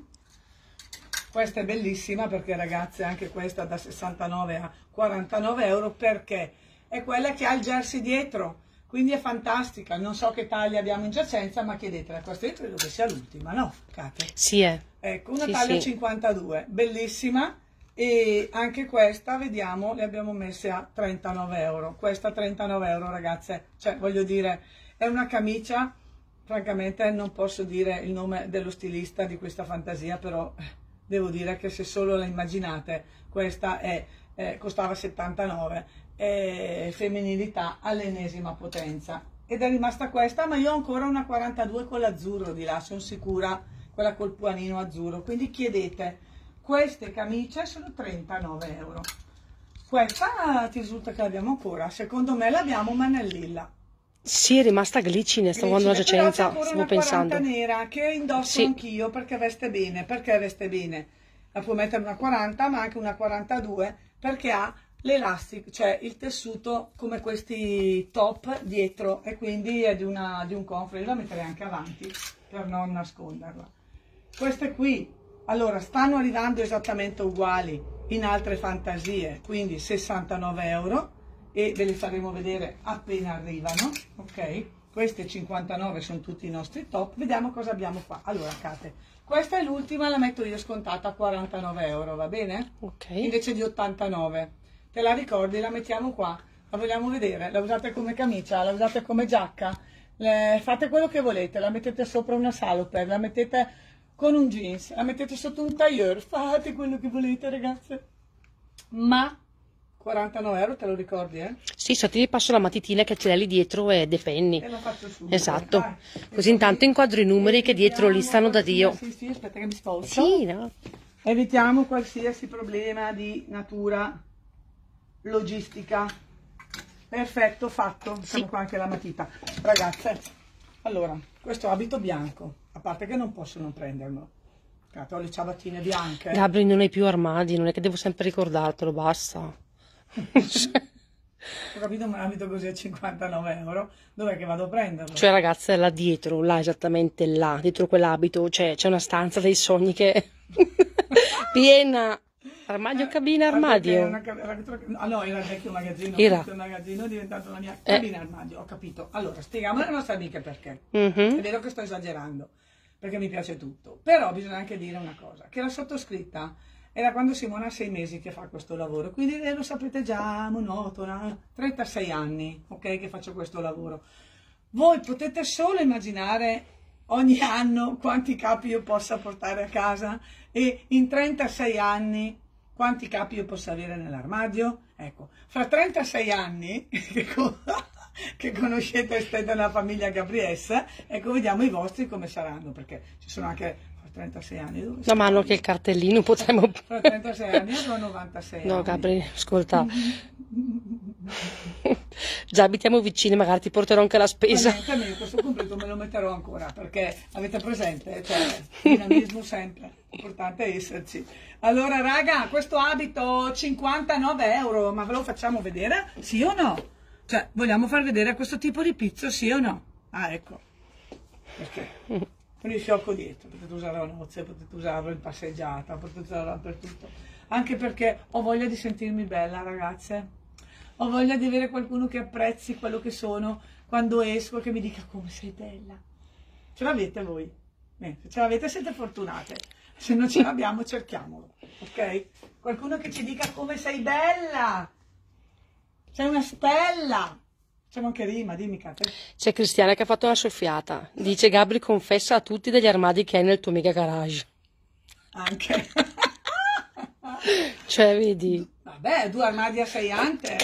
Questa è bellissima perché ragazze anche questa da sessantanove a quarantanove euro, perché è quella che ha il jersey dietro, quindi è fantastica. Non so che taglia abbiamo in giacenza, ma chiedetela, questa io credo che sia l'ultima, no Kate? Sì, è. Ecco, una Sì, taglia sì. cinquantadue, bellissima. E anche questa, vediamo, le abbiamo messe a trentanove euro. Questa a trentanove euro ragazze, cioè voglio dire, è una camicia, francamente non posso dire il nome dello stilista di questa fantasia, però devo dire che se solo la immaginate, questa è, eh, costava settantanove, è femminilità all'ennesima potenza. Ed è rimasta questa, ma io ho ancora una quarantadue con l'azzurro di là, sono sicura, quella col puanino azzurro. Quindi chiedete, queste camicie sono trentanove euro. Questa ti risulta che l'abbiamo ancora? Secondo me l'abbiamo, ma nel lilla. Sì, è rimasta glicine, stavo guardando la giacenza, stavo una pensando. quaranta nera che indosso Sì. anch'io perché veste bene. Perché veste bene? La puoi mettere una quaranta, ma anche una quarantadue, perché ha l'elastico, cioè il tessuto come questi top dietro, e quindi è di, una, di un comfort. Io la metterei anche avanti per non nasconderla. Queste qui, allora, stanno arrivando esattamente uguali in altre fantasie, quindi sessantanove euro, e ve le faremo vedere appena arrivano, ok? Queste cinquantanove sono tutti i nostri top. Vediamo cosa abbiamo qua. Allora, Kate, questa è l'ultima, la metto io scontata a quarantanove euro, va bene? Ok. Invece di ottantanove. Te la ricordi? La mettiamo qua. La vogliamo vedere? La usate come camicia? La usate come giacca? Le... Fate quello che volete. La mettete sopra una salopper, la mettete con un jeans, la mettete sotto un tailleur. Fate quello che volete, ragazze. Ma quarantanove euro, te lo ricordi, eh? Sì, so, ti ripasso la matitina che ce l'hai lì dietro e dei penny. E la faccio subito. Esatto. Dai. Così intanto inquadro i numeri che dietro lì stanno da Dio. Sì, sì, aspetta che mi sposto. Sì, no? Evitiamo qualsiasi problema di natura logistica. Perfetto, fatto. Facciamo Sì. qua anche la matita. Ragazze, allora, questo abito bianco, a parte che non posso non prenderlo. Ho le ciabattine bianche. Gabri, non hai più armadi, non è che devo sempre ricordartelo, basta. Ho capito, ma un abito così a cinquantanove euro, dov'è che vado a prenderlo? Cioè, ragazza, è là dietro, là, esattamente là, dietro quell'abito, cioè, c'è una stanza dei sogni che piena. Armadio, cabina, armadio. Una, ah, no, era il vecchio magazzino. Era. Il magazzino è diventato la mia Eh. cabina armadio, ho capito. Allora, spieghiamo alle nostre amiche perché. Mhm. È vero che sto esagerando, perché mi piace tutto. Però bisogna anche dire una cosa, che la sottoscritta è da quando Simona ha sei mesi che fa questo lavoro, quindi eh, lo sapete già, monotona, trentasei anni, ok, che faccio questo lavoro. Voi potete solo immaginare ogni anno quanti capi io possa portare a casa e in trentasei anni quanti capi io possa avere nell'armadio? Ecco, fra trentasei anni che, con, che conoscete e siete nella famiglia Gabriessa, ecco, vediamo i vostri come saranno, perché ci sono anche fra trentasei anni. Dove no, ma hanno anche il cartellino, potremmo... Fra trentasei anni o novantasei no, anni? Gabri, ascolta. Già abitiamo vicini, magari ti porterò anche la spesa. Ma niente, io questo completo me lo metterò ancora, perché avete presente, cioè, dinamismo sempre, importante esserci. Allora raga, questo abito cinquantanove euro, ma ve lo facciamo vedere? Sì o no? Cioè, vogliamo far vedere questo tipo di pizzo, sì o no? Ah, ecco, perché con il fiocco dietro, potete usarlo a nozze, potete usarlo in passeggiata, potete usarlo dappertutto, anche perché ho voglia di sentirmi bella, ragazze. Ho voglia di avere qualcuno che apprezzi quello che sono quando esco, che mi dica come sei bella. Ce l'avete voi? Eh, se ce l'avete siete fortunate, se non ce l'abbiamo cerchiamolo, ok? Qualcuno che ci dica come sei bella, sei una stella. Facciamo anche rima, dimmi Kate. C'è Cristiana che ha fatto una soffiata, dice Gabri confessa a tutti degli armadi che hai nel tuo mega garage. Anche. Cioè vedi. Vabbè, due armadi a sei ante.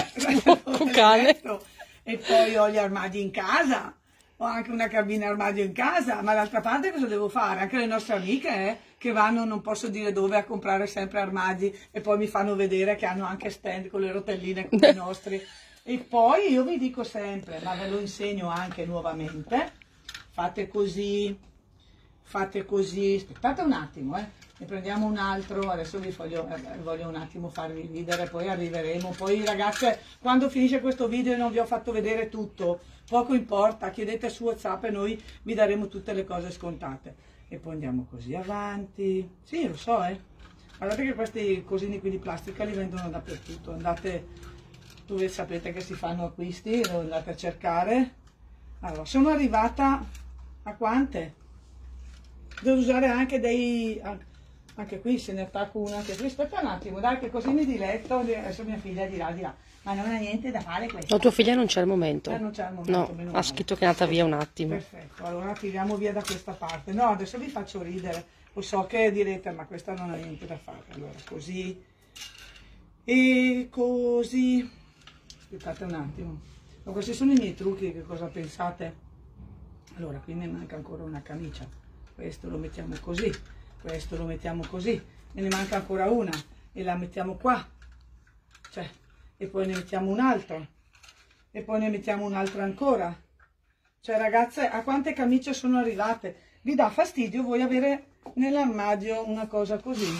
cane. E poi ho gli armadi in casa, ho anche una cabina armadio in casa, ma d'altra parte cosa devo fare? Anche le nostre amiche eh, che vanno, non posso dire dove, a comprare sempre armadi e poi mi fanno vedere che hanno anche stand con le rotelline come i nostri. E poi io vi dico sempre, ma ve lo insegno anche nuovamente, fate così, fate così, aspettate un attimo, eh. Ne prendiamo un altro, adesso vi voglio, eh, voglio un attimo farvi ridere, poi arriveremo. Poi ragazze, quando finisce questo video e non vi ho fatto vedere tutto, poco importa, chiedete su WhatsApp e noi vi daremo tutte le cose scontate. E poi andiamo così avanti. Sì, lo so, eh. Guardate che questi cosini qui di plastica li vendono dappertutto. Andate dove sapete che si fanno acquisti, lo andate a cercare. Allora, sono arrivata a quante? Devo usare anche dei... Anche qui se ne attacco una anche qui, aspetta un attimo, dai che così mi diletto, adesso mia figlia dirà, dirà, ma non ha niente da fare questa. No, tua figlia non c'è al momento. Eh, non c'è al momento, no, meno ha male. scritto che è andata via un attimo. Perfetto, allora tiriamo via da questa parte. No, adesso vi faccio ridere, lo so che direte, ma questa non ha niente da fare. Allora, così, e così, aspettate un attimo, ma questi sono i miei trucchi, che cosa pensate? Allora, qui ne manca ancora una camicia, questo lo mettiamo così. Questo lo mettiamo così, e ne manca ancora una e la mettiamo qua, cioè, e poi ne mettiamo un'altra e poi ne mettiamo un'altra ancora. Cioè ragazze, a quante camicie sono arrivate? Vi dà fastidio voi avere nell'armadio una cosa così?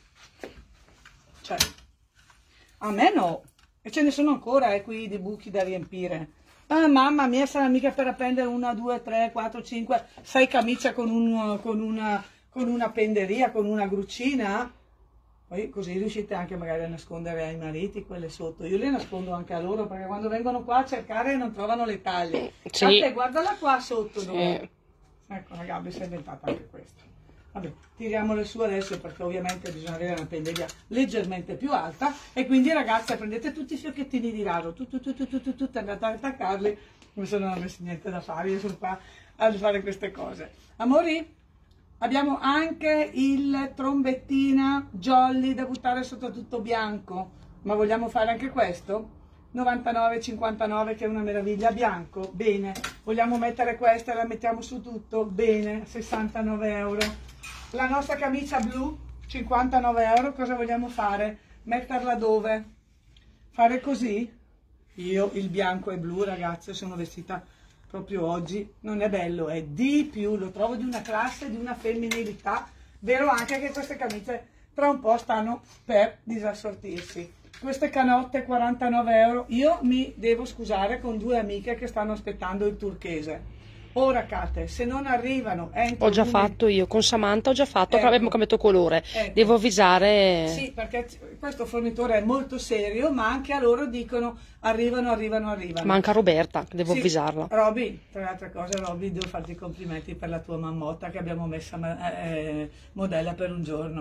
Cioè, a me no, e ce ne sono ancora eh, qui di buchi da riempire. Ah, mamma mia, sarà mica per appendere una, due, tre, quattro, cinque, sei camicie con, un, con una... con una penderia, con una gruccina, poi così riuscite anche magari a nascondere ai mariti quelle sotto. Io le nascondo anche a loro, perché quando vengono qua a cercare non trovano le taglie. Sì. Guardate, guardala qua sotto. Sì. Dove... Ecco, la Gabri si è inventata anche questo. Vabbè, tiriamole su adesso, perché ovviamente bisogna avere una penderia leggermente più alta, e quindi ragazze prendete tutti i fiocchettini di rado, tutti, tutti, tutti, tutti, andate ad attaccarli, come se non avessi niente da fare, io sono qua a fare queste cose. Amori? Abbiamo anche il trombettina jolly da buttare sotto tutto bianco, ma vogliamo fare anche questo? novantanove e cinquantanove, che è una meraviglia, bianco, bene. Vogliamo mettere questa e la mettiamo su tutto? Bene, sessantanove euro. La nostra camicia blu, cinquantanove euro, cosa vogliamo fare? Metterla dove? Fare così? Io il bianco e blu, ragazze, sono vestita... proprio oggi, non è bello, è di più, lo trovo di una classe, di una femminilità, vero anche che queste camicie tra un po' stanno per disassortirsi. Queste canotte quarantanove euro, io mi devo scusare con due amiche che stanno aspettando il turchese. Ora Kate, se non arrivano entro ho già lunedì... fatto io, con Samantha ho già fatto, ecco. Abbiamo cambiato colore, ecco. Devo avvisare... Sì, perché questo fornitore è molto serio, ma anche a loro dicono arrivano, arrivano, arrivano. Manca Roberta, devo sì, avvisarla. Roby, tra le altre cose, Roby, devo farti i complimenti per la tua mammotta che abbiamo messa eh, modella per un giorno.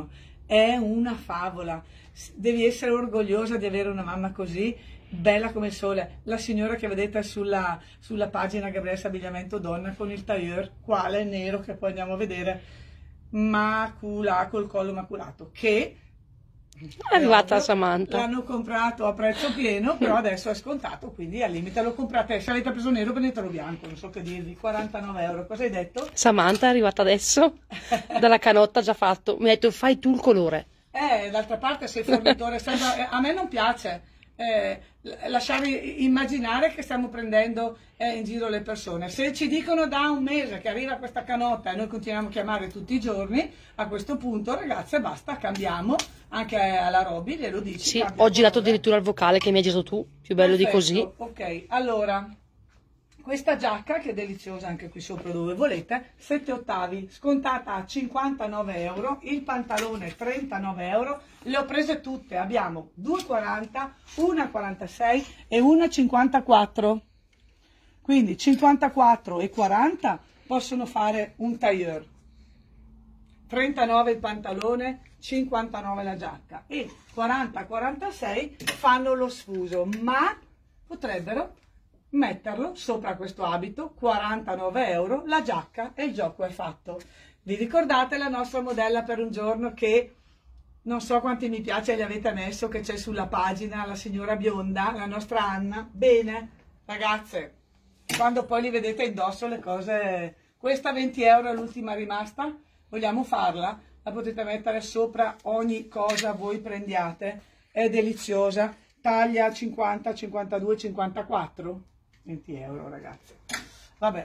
è una favola. Devi essere orgogliosa di avere una mamma così, bella come il sole. La signora che vedete sulla, sulla pagina Gabriele Abbigliamento Donna con il tailleur, quale nero che poi andiamo a vedere, macula, col collo maculato, che è arrivata a Samantha. L'hanno comprato a prezzo pieno, però adesso è scontato, quindi al limite lo comprate. Se avete preso nero, prendetelo bianco, non so che dirvi, quarantanove euro. Cosa hai detto? Samantha è arrivata adesso, dalla canotta già fatto. Mi ha detto, fai tu il colore. Eh, d'altra parte sei fornitore, sembra, a me non piace eh, lasciare immaginare che stiamo prendendo eh, in giro le persone. Se ci dicono da un mese che arriva questa canotta e noi continuiamo a chiamare tutti i giorni, a questo punto ragazze basta, cambiamo, anche alla Robby glielo dici. Sì, ho girato addirittura il vocale che mi hai girato tu, più bello Perfetto, di così. Ok, allora, questa giacca che è deliziosa anche qui sopra dove volete, sette ottavi, scontata a cinquantanove euro, il pantalone trentanove euro, le ho prese tutte, abbiamo due quaranta, una quarantasei e una cinquantaquattro, quindi cinquantaquattro e quaranta possono fare un tailleur, trentanove il pantalone, cinquantanove la giacca e quaranta quarantasei fanno lo sfuso, ma potrebbero metterlo sopra questo abito, quarantanove euro, la giacca e il gioco è fatto. Vi ricordate la nostra modella per un giorno che non so quanti mi piace gli avete messo, che c'è sulla pagina, la signora bionda, la nostra Anna? Bene, ragazze, quando poi li vedete indosso le cose, questa venti euro è l'ultima rimasta, vogliamo farla? La potete mettere sopra ogni cosa voi prendiate, è deliziosa, taglia cinquanta, cinquantadue, cinquantaquattro, venti euro ragazze. Vabbè,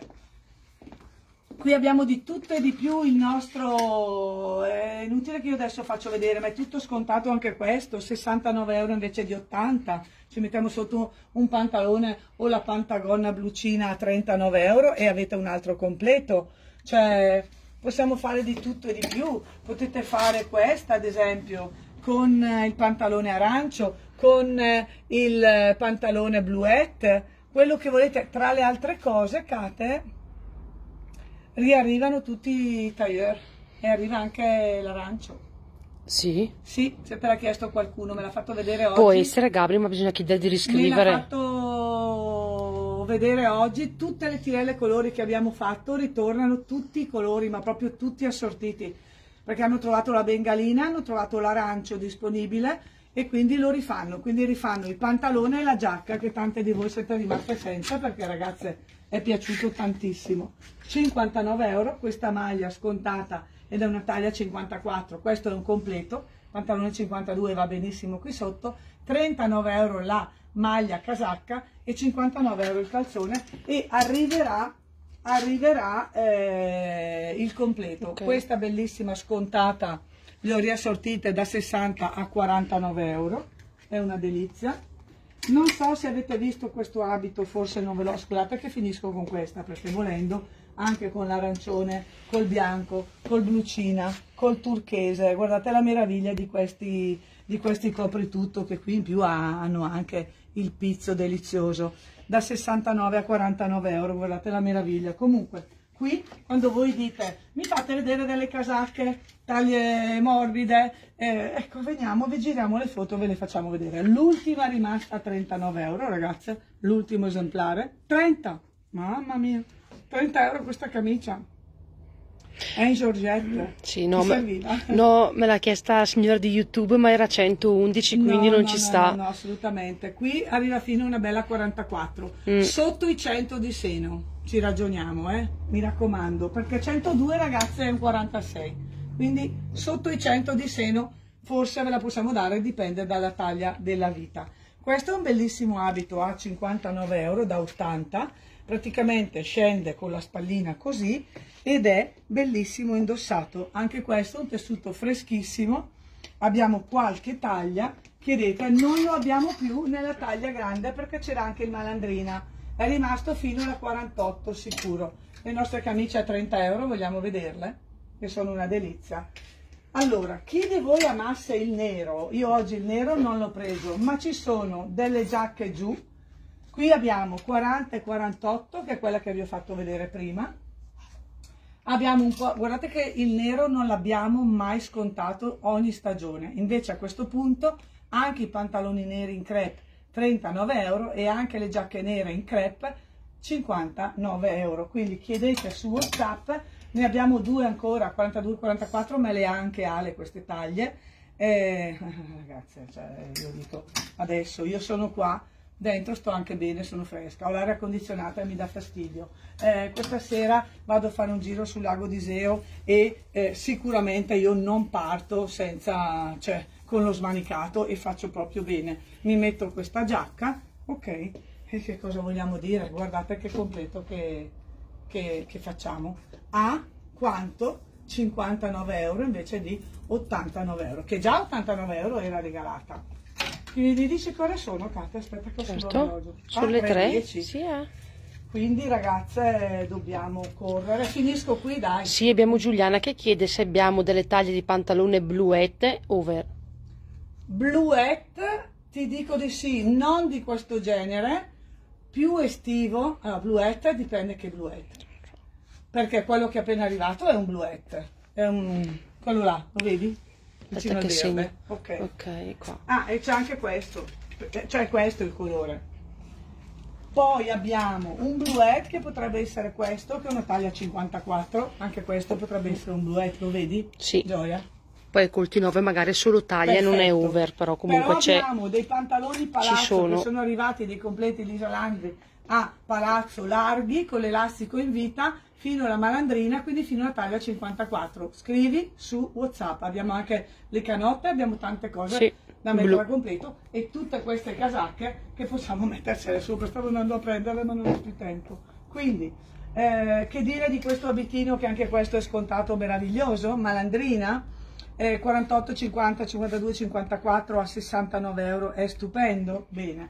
qui abbiamo di tutto e di più, il nostro, è inutile che io adesso faccio vedere, ma è tutto scontato anche questo, sessantanove euro invece di ottanta, ci mettiamo sotto un pantalone o la pantagonna blucina a trentanove euro e avete un altro completo, cioè possiamo fare di tutto e di più, potete fare questa ad esempio con il pantalone arancio, con il pantalone bluette, quello che volete. Tra le altre cose, Kate, riarrivano tutti i tailleur e arriva anche l'arancio. Sì? Sì, se te l'ha chiesto qualcuno, me l'ha fatto vedere oggi. Può essere Gabri, ma bisogna chiedere di riscrivere. Me l'ha fatto vedere oggi, tutte le tirelle colori che abbiamo fatto ritornano tutti i colori, ma proprio tutti assortiti, perché hanno trovato la bengalina, hanno trovato l'arancio disponibile e quindi lo rifanno, quindi rifanno il pantalone e la giacca che tante di voi siete rimaste senza perché ragazze è piaciuto tantissimo. cinquantanove euro questa maglia scontata ed è una taglia cinquantaquattro, questo è un completo, pantalone cinquantadue va benissimo qui sotto, trentanove euro la maglia casacca e cinquantanove euro il calzone e arriverà arriverà eh, il completo. Okay. Questa bellissima scontata le ho riassortite da sessanta a quarantanove euro, è una delizia. Non so se avete visto questo abito, forse non ve l'ho, scusate che finisco con questa perché volendo anche con l'arancione, col bianco, col blucina, col turchese, guardate la meraviglia di questi, di questi copritutto che qui in più hanno anche il pizzo delizioso, da sessantanove a quarantanove euro, guardate la meraviglia. Comunque qui quando voi dite mi fate vedere delle casacche taglie morbide, eh, ecco veniamo, vi giriamo le foto, ve le facciamo vedere. L'ultima rimasta a trentanove euro ragazze, l'ultimo esemplare, trenta, mamma mia, trenta euro questa camicia, è in Georgette. Sì, no, me, no, me l'ha chiesta la signora di YouTube ma era centoundici, quindi no, non no, ci no, sta. No, no, assolutamente, qui arriva fino a una bella quarantaquattro, mm. Sotto i cento di seno ci ragioniamo, eh? Mi raccomando, perché centodue ragazze è un quarantasei, quindi sotto i cento di seno forse ve la possiamo dare, dipende dalla taglia della vita. Questo è un bellissimo abito a cinquantanove euro da ottanta, praticamente scende con la spallina così ed è bellissimo indossato, anche questo è un tessuto freschissimo, abbiamo qualche taglia, chiedete, non lo abbiamo più nella taglia grande perché c'era anche il malandrina, è rimasto fino alla quarantotto sicuro. Le nostre camicie a trenta euro, vogliamo vederle? Che sono una delizia. Allora, chi di voi amasse il nero, io oggi il nero non l'ho preso, ma ci sono delle giacche giù, qui abbiamo quaranta e quarantotto, che è quella che vi ho fatto vedere prima, abbiamo un po', guardate che il nero non l'abbiamo mai scontato ogni stagione, invece a questo punto anche i pantaloni neri in crepe trentanove euro e anche le giacche nere in crepe cinquantanove euro, quindi chiedete su WhatsApp, ne abbiamo due ancora, quarantadue quarantaquattro, me le ha anche Ale queste taglie, eh, ragazze, cioè, io dico adesso, io sono qua, dentro sto anche bene, sono fresca, ho l'aria condizionata e mi dà fastidio, eh, questa sera vado a fare un giro sul lago di Iseo e eh, sicuramente io non parto senza, cioè, con lo smanicato e faccio proprio bene, mi metto questa giacca, ok, e che cosa vogliamo dire, guardate che completo che, che, che facciamo, a quanto? cinquantanove euro invece di ottantanove euro, che già ottantanove euro era regalata. Mi dici che ore sono, Katia? Aspetta che ho certo. sull'orologio. Sulle ah, tre? Sì, eh. Quindi ragazze dobbiamo correre. Finisco qui, dai. Sì, abbiamo Giuliana che chiede se abbiamo delle taglie di pantalone bluette over. Bluette, ti dico di sì, non di questo genere, più estivo. Allora, bluette dipende che bluette. Perché quello che è appena arrivato è un bluette. È un... quello là, lo vedi? Vicino al verde. Ok. Ok, qua. Ah, e c'è anche questo, cioè questo è il colore. Poi abbiamo un bluette che potrebbe essere questo, che è una taglia cinquantaquattro, anche questo potrebbe essere un bluette, lo vedi? Sì. Gioia. Poi col T nove magari è solo taglia, Perfetto. non è over, però comunque c'è. Abbiamo dei pantaloni palazzo, ci sono. che sono arrivati dei completi Lisa Landry a palazzo larghi, con l'elastico in vita, fino alla malandrina, quindi fino alla taglia cinquantaquattro. Scrivi su WhatsApp, abbiamo anche le canotte, abbiamo tante cose sì, da mettere blu. a completo e tutte queste casacche che possiamo mettercele sopra. Stavo andando a prenderle ma non ho più tempo. Quindi, eh, che dire di questo abitino, che anche questo è scontato meraviglioso, malandrina, eh, quarantotto, cinquanta, cinquantadue, cinquantaquattro a sessantanove euro, è stupendo, bene.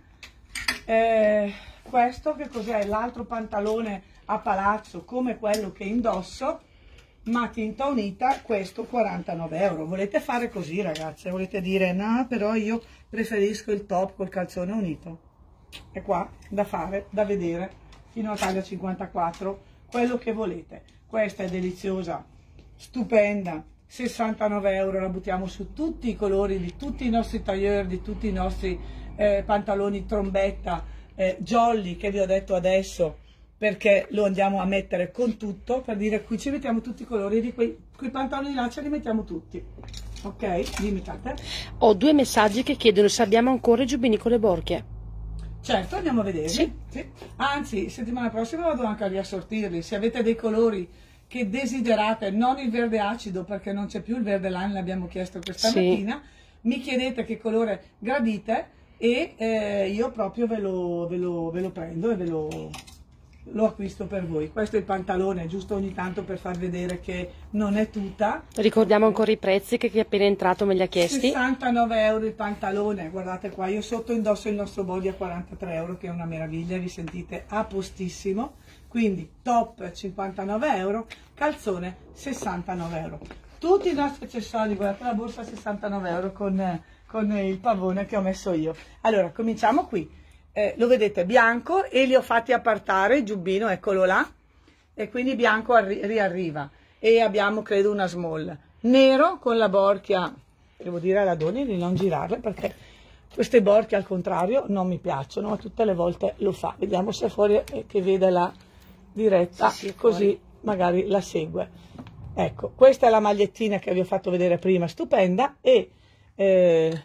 Eh, questo che cos'è? L'altro pantalone a palazzo come quello che indosso, ma tinta unita, questo quarantanove euro. Volete fare così, ragazze? Volete dire no, però io preferisco il top col calzone unito? È qua da fare, da vedere, fino a taglia cinquantaquattro, quello che volete. Questa è deliziosa, stupenda, sessantanove euro, la buttiamo su tutti i colori di tutti i nostri tailleur, di tutti i nostri eh, pantaloni trombetta, eh, jolly, che vi ho detto adesso, perché lo andiamo a mettere con tutto, per dire qui ci mettiamo tutti i colori di quei, quei pantaloni là, ce li mettiamo tutti. Ok, dimmi Katia. Ho due messaggi che chiedono se abbiamo ancora i giubbini con le borchie. Certo, andiamo a vederli. Sì. Sì. Anzi, settimana prossima vado anche a riassortirli. Se avete dei colori che desiderate, non il verde acido, perché non c'è più il verde lime, l'abbiamo chiesto questa sì. mattina, mi chiedete che colore gradite e eh, io proprio ve lo, ve lo, ve lo prendo e ve lo... lo acquisto per voi. Questo è il pantalone, giusto ogni tanto per far vedere che non è tuta. Ricordiamo ancora i prezzi che chi è appena entrato me li ha chiesti. sessantanove euro il pantalone, guardate qua, io sotto indosso il nostro body a quarantatré euro, che è una meraviglia, vi sentite a postissimo. Quindi top cinquantanove euro, calzone sessantanove euro. Tutti i nostri accessori, guardate la borsa sessantanove euro con, con il pavone che ho messo io. Allora, cominciamo qui. Eh, lo vedete bianco e li ho fatti appartare, il giubbino, eccolo là, e quindi bianco riarriva, e abbiamo credo una small, nero con la borchia, devo dire alla Doni di non girarle perché queste borchie al contrario non mi piacciono, ma tutte le volte lo fa. Vediamo se è fuori che vede la diretta, sì, sì, così magari la segue. Ecco, questa è la magliettina che vi ho fatto vedere prima, stupenda, e eh,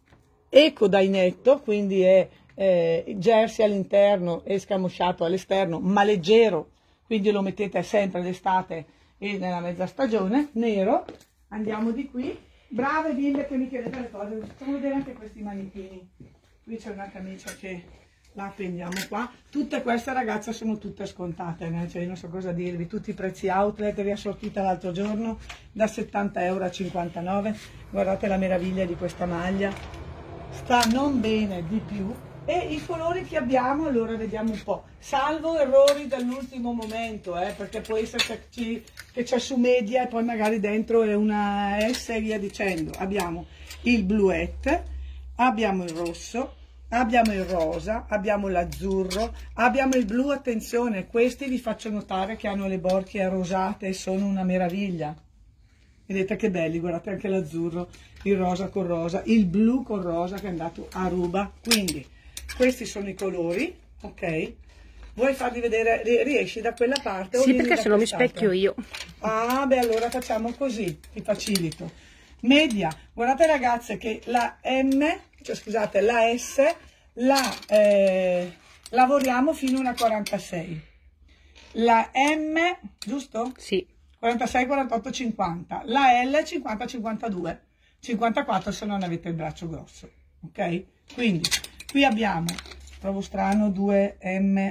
eco dainetto, quindi è Eh, jersey all'interno e scamosciato all'esterno, ma leggero, quindi lo mettete sempre d'estate e nella mezza stagione, nero. Andiamo di qui, brave bimbe che mi chiedete le cose, facciamo vedere anche questi manichini. Qui c'è una camicia che la appendiamo qua, tutte queste ragazze sono tutte scontate, né? Cioè io non so cosa dirvi, tutti i prezzi outlet, riassortita l'altro giorno da settanta euro a cinquantanove. Guardate la meraviglia di questa maglia, sta non bene di più. E i colori che abbiamo, allora vediamo un po', salvo errori dall'ultimo momento, eh, perché può essere che c'è su media e poi magari dentro è una S e via dicendo. Abbiamo il bluette, abbiamo il rosso, abbiamo il rosa, abbiamo l'azzurro, abbiamo il blu. Attenzione, questi vi faccio notare che hanno le borchie rosate e sono una meraviglia. Vedete che belli, guardate anche l'azzurro, il rosa con rosa, il blu con rosa che è andato a ruba. Quindi questi sono i colori, ok? Vuoi farli vedere, riesci da quella parte? Sì, o perché se no mi specchio io. Ah, beh, allora facciamo così, ti facilito. Media, guardate ragazze che la M, cioè scusate, la S, la eh, lavoriamo fino a una quarantasei. La M, giusto? Sì. quarantasei, quarantotto, cinquanta. La L cinquanta, cinquantadue. cinquantaquattro se non avete il braccio grosso, ok? Quindi qui abbiamo, trovo strano, due M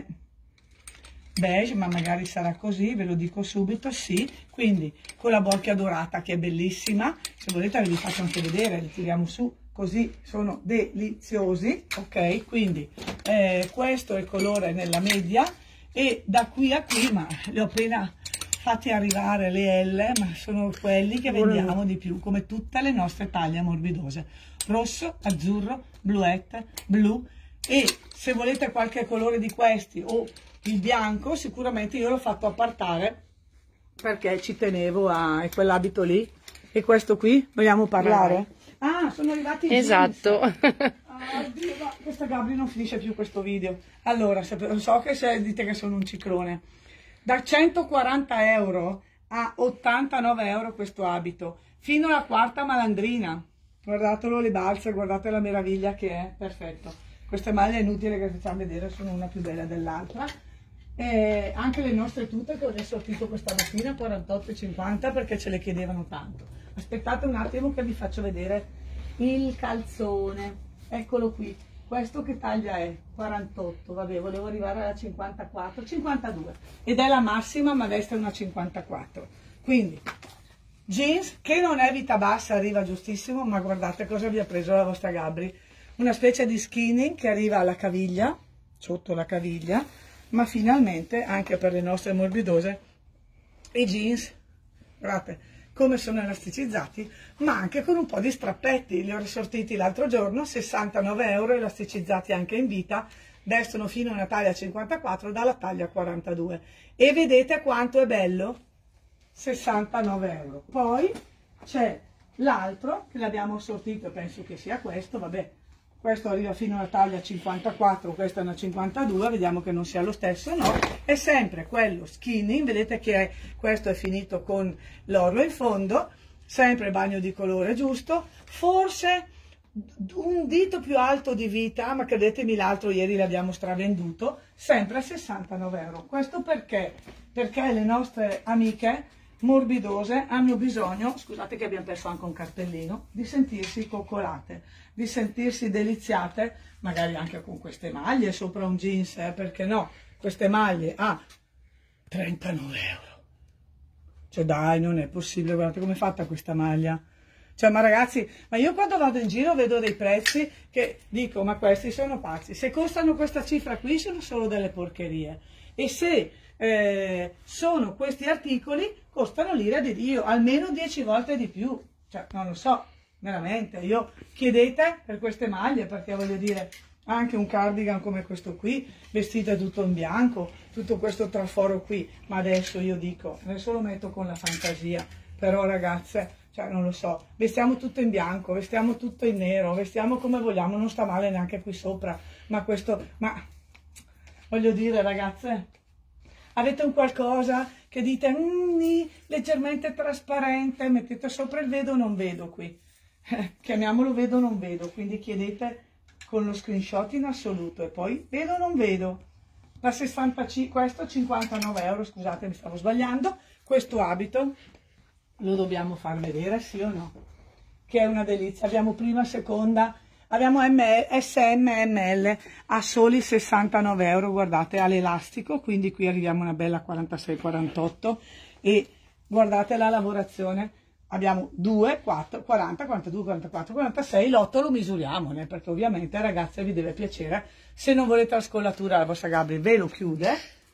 beige, ma magari sarà così, ve lo dico subito, sì. Quindi con la borchia dorata che è bellissima, se volete ve li faccio anche vedere, li tiriamo su, così sono deliziosi, ok? Quindi eh, questo è il colore nella media e da qui a qui, ma li ho appena fatti arrivare le L, ma sono quelli che vendiamo di più, come tutte le nostre taglie morbidose. Rosso, azzurro, bluette, blu, e se volete qualche colore di questi o il bianco, sicuramente io l'ho fatto appartare perché ci tenevo a... è quell'abito lì. E questo qui, vogliamo parlare? Ah, sono arrivati i esatto. Ah, oddio, ma questa Gabri non finisce più questo video. Allora, so che se dite che sono un ciclone. Da centoquaranta euro a ottantanove euro questo abito, fino alla quarta malandrina. Guardatelo le balze, guardate la meraviglia che è, perfetto. Queste maglie è inutile che facciamo vedere, sono una più bella dell'altra. E anche le nostre tute che ho sortito questa mattina, quarantotto e cinquanta, perché ce le chiedevano tanto. Aspettate un attimo che vi faccio vedere il calzone. Eccolo qui. Questo che taglia è? quarantotto, vabbè, volevo arrivare alla cinquantaquattro, cinquantadue. Ed è la massima, ma destra è una cinquantaquattro. Quindi, jeans, che non è vita bassa, arriva giustissimo, ma guardate cosa vi ha preso la vostra Gabri. Una specie di skinning che arriva alla caviglia, sotto la caviglia, ma finalmente, anche per le nostre morbidose, i jeans, guardate, come sono elasticizzati, ma anche con un po' di strappetti. Li ho risortiti l'altro giorno, sessantanove euro, elasticizzati anche in vita, destano fino a una taglia cinquantaquattro dalla taglia quarantadue. E vedete quanto è bello? sessantanove euro. Poi c'è l'altro, che l'abbiamo sortito, penso che sia questo, vabbè, questo arriva fino alla taglia cinquantaquattro, questa è una cinquantadue, vediamo che non sia lo stesso, no? È sempre quello skinny, vedete che è, questo è finito con l'orlo in fondo, sempre bagno di colore giusto, forse un dito più alto di vita, ma credetemi l'altro ieri l'abbiamo stravenduto, sempre a sessantanove euro. Questo perché? Perché le nostre amiche morbidose hanno bisogno, scusate che abbiamo perso anche un cartellino, di sentirsi coccolate, di sentirsi deliziate, magari anche con queste maglie sopra un jeans, eh, perché no? Queste maglie a trentanove euro. Cioè dai, non è possibile, guardate come è fatta questa maglia. Cioè, ma ragazzi, ma io quando vado in giro vedo dei prezzi che dico, ma questi sono pazzi. Se costano questa cifra qui sono solo delle porcherie. E se eh, sono questi articoli, costano l'ira di Dio, almeno dieci volte di più. Cioè, non lo so, veramente. Io chiedete per queste maglie, perché voglio dire, anche un cardigan come questo qui, vestito tutto in bianco, tutto questo traforo qui. Ma adesso io dico, adesso lo metto con la fantasia. Però ragazze, cioè non lo so, vestiamo tutto in bianco, vestiamo tutto in nero, vestiamo come vogliamo, non sta male neanche qui sopra. Ma questo, ma voglio dire ragazze, avete un qualcosa che dite mm, leggermente trasparente, mettete sopra il vedo non vedo qui, eh, chiamiamolo vedo non vedo, quindi chiedete con lo screenshot in assoluto e poi vedo non vedo. La sessantacinque, questo cinquantanove euro, scusate mi stavo sbagliando, questo abito lo dobbiamo far vedere, sì o no? Che è una delizia, abbiamo prima, seconda, abbiamo S M M L a soli sessantanove euro, guardate, all'elastico, quindi qui arriviamo a una bella quarantasei quarantotto e guardate la lavorazione, abbiamo due, quattro, quaranta, quarantadue, quarantaquattro, quarantasei, l'otto lo misuriamo, né? Perché ovviamente ragazze vi deve piacere, se non volete la scollatura la vostra Gabri ve lo chiude,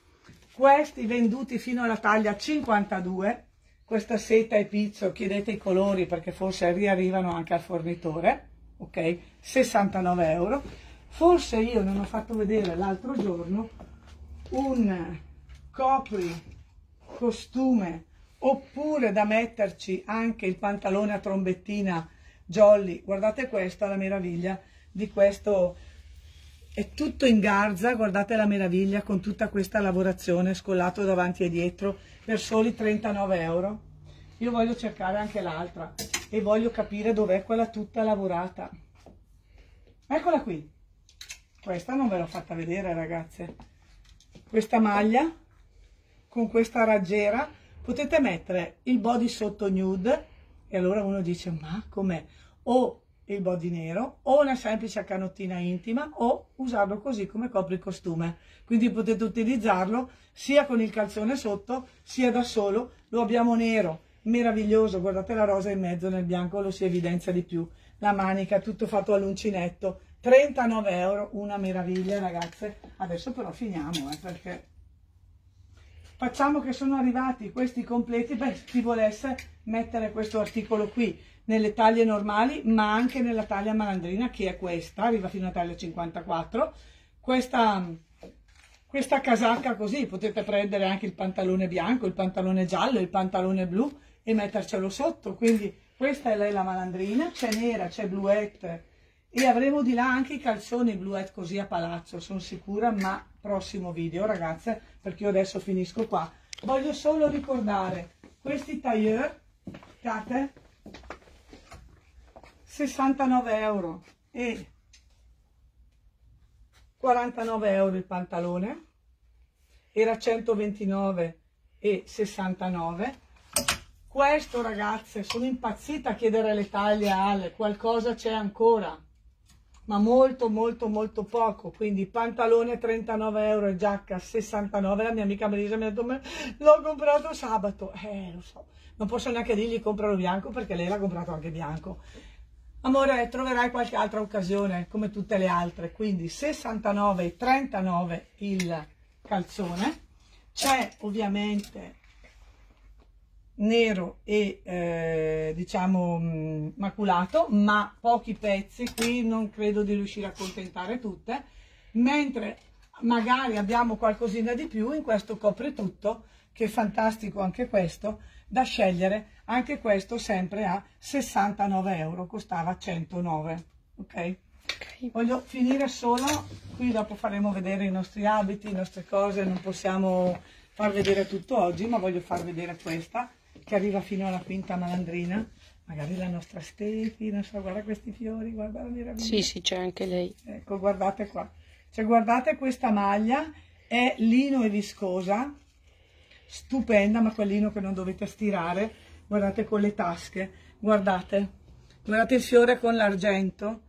questi venduti fino alla taglia cinquantadue, questa seta e pizzo, chiedete i colori perché forse riarrivano anche al fornitore, ok? sessantanove euro. Forse io non ho fatto vedere l'altro giorno un copri costume, oppure da metterci anche il pantalone a trombettina jolly. Guardate questa, la meraviglia di questo, è tutto in garza, guardate la meraviglia con tutta questa lavorazione, scollato davanti e dietro, per soli trentanove euro. Io voglio cercare anche l'altra e voglio capire dov'è quella tutta lavorata. Eccola qui, questa non ve l'ho fatta vedere, ragazze. Questa maglia con questa raggiera, potete mettere il body sotto nude e allora uno dice ma com'è? O il body nero o una semplice canottina intima, o usarlo così come copricostume. Quindi potete utilizzarlo sia con il calzone sotto sia da solo. Lo abbiamo nero, meraviglioso, guardate la rosa in mezzo, nel bianco lo si evidenzia di più, la manica tutto fatto all'uncinetto, trentanove euro, una meraviglia, ragazze. Adesso però finiamo, eh, perché facciamo che sono arrivati questi completi. Beh, chi volesse mettere questo articolo qui nelle taglie normali, ma anche nella taglia malandrina, che è questa, arriva fino a taglia cinquantaquattro, questa, questa casacca così, potete prendere anche il pantalone bianco, il pantalone giallo, il pantalone blu e mettercelo sotto. Quindi questa è lei la malandrina, c'è nera, c'è bluette e avremo di là anche i calzoni bluette così a palazzo, sono sicura, ma prossimo video, ragazze, perché io adesso finisco qua. Voglio solo ricordare questi tailleur, guardate, sessantanove euro e quarantanove euro il pantalone, era centoventinove e sessantanove. Questo, ragazze, sono impazzita a chiedere le taglie alle, qualcosa c'è ancora, ma molto molto molto poco. Quindi pantalone trentanove euro e giacca sessantanove. La mia amica Marisa mi ha detto l'ho comprato sabato, eh lo so, non posso neanche dirgli compralo bianco perché lei l'ha comprato anche bianco. Amore, troverai qualche altra occasione come tutte le altre. Quindi sessantanove e trentanove il calzone, c'è ovviamente nero e eh, diciamo mh, maculato, ma pochi pezzi, qui non credo di riuscire a accontentare tutte, mentre magari abbiamo qualcosina di più in questo copre tutto, che è fantastico anche questo, da scegliere. Anche questo sempre a sessantanove euro, costava centonove. Ok? Okay. Voglio finire solo, qui dopo faremo vedere i nostri abiti, le nostre cose, non possiamo far vedere tutto oggi, ma voglio far vedere questa che arriva fino alla quinta malandrina, magari la nostra Stefi, non so, guarda questi fiori, guarda la meraviglia. Sì, sì, c'è anche lei. Ecco, guardate qua, cioè guardate questa maglia, è lino e viscosa, stupenda, ma quel lino che non dovete stirare, guardate con le tasche, guardate, guardate il fiore con l'argento.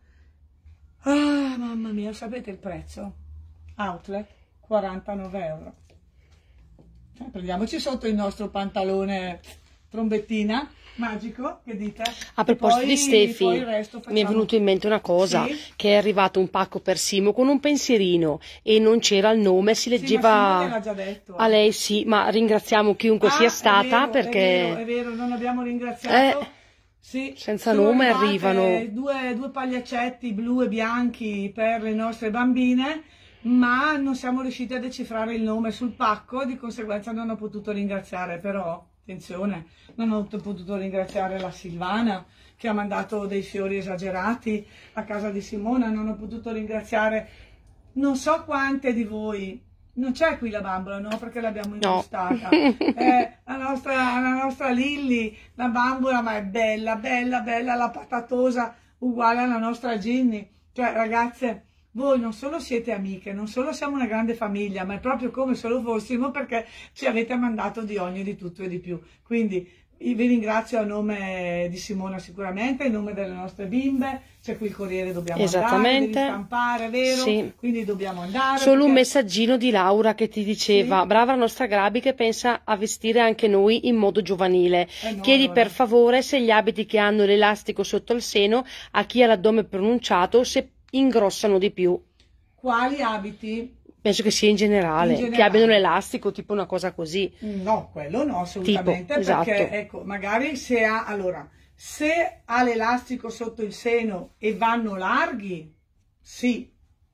Ah, mamma mia, sapete il prezzo? Outlet, quarantanove euro. Eh, prendiamoci sotto il nostro pantalone trombettina magico, che dite? A proposito poi, di Stefi, facciamo... mi è venuto in mente una cosa, sì? Che è arrivato un pacco per Simo con un pensierino e non c'era il nome, si leggeva... Sì, già detto, eh. A lei sì, ma ringraziamo chiunque ah, sia stata, vero, perché... È vero, è vero, non abbiamo ringraziato... Eh... Sì, senza nome arrivano due, due pagliaccetti blu e bianchi per le nostre bambine, ma non siamo riusciti a decifrare il nome sul pacco, di conseguenza non ho potuto ringraziare. Però attenzione, non ho potuto ringraziare la Silvana che ha mandato dei fiori esagerati a casa di Simona, non ho potuto ringraziare non so quante di voi. Non c'è qui la bambola, no? Perché l'abbiamo impostata. No. Eh, la, nostra, la nostra Lilly, la bambola, ma è bella, bella, bella, la patatosa, uguale alla nostra Ginny. Cioè, ragazze, voi non solo siete amiche, non solo siamo una grande famiglia, ma è proprio come se lo fossimo, perché ci avete mandato di ogni, di tutto e di più. Quindi vi ringrazio a nome di Simona sicuramente, in nome delle nostre bimbe. C'è qui il corriere, dobbiamo andare, devi stampare, vero? Sì. Quindi dobbiamo andare. Solo perché... un messaggino di Laura che ti diceva, sì? Brava la nostra Gabi che pensa a vestire anche noi in modo giovanile. Eh no, Chiedi allora. per favore se gli abiti che hanno l'elastico sotto il seno, a chi ha l'addome pronunciato, se ingrossano di più. Quali abiti? Penso che sia in generale, in generale, che abbiano l'elastico, tipo una cosa così. No, quello no, assolutamente, tipo, perché esatto. ecco, magari se ha, allora, se ha l'elastico sotto il seno e vanno larghi, sì,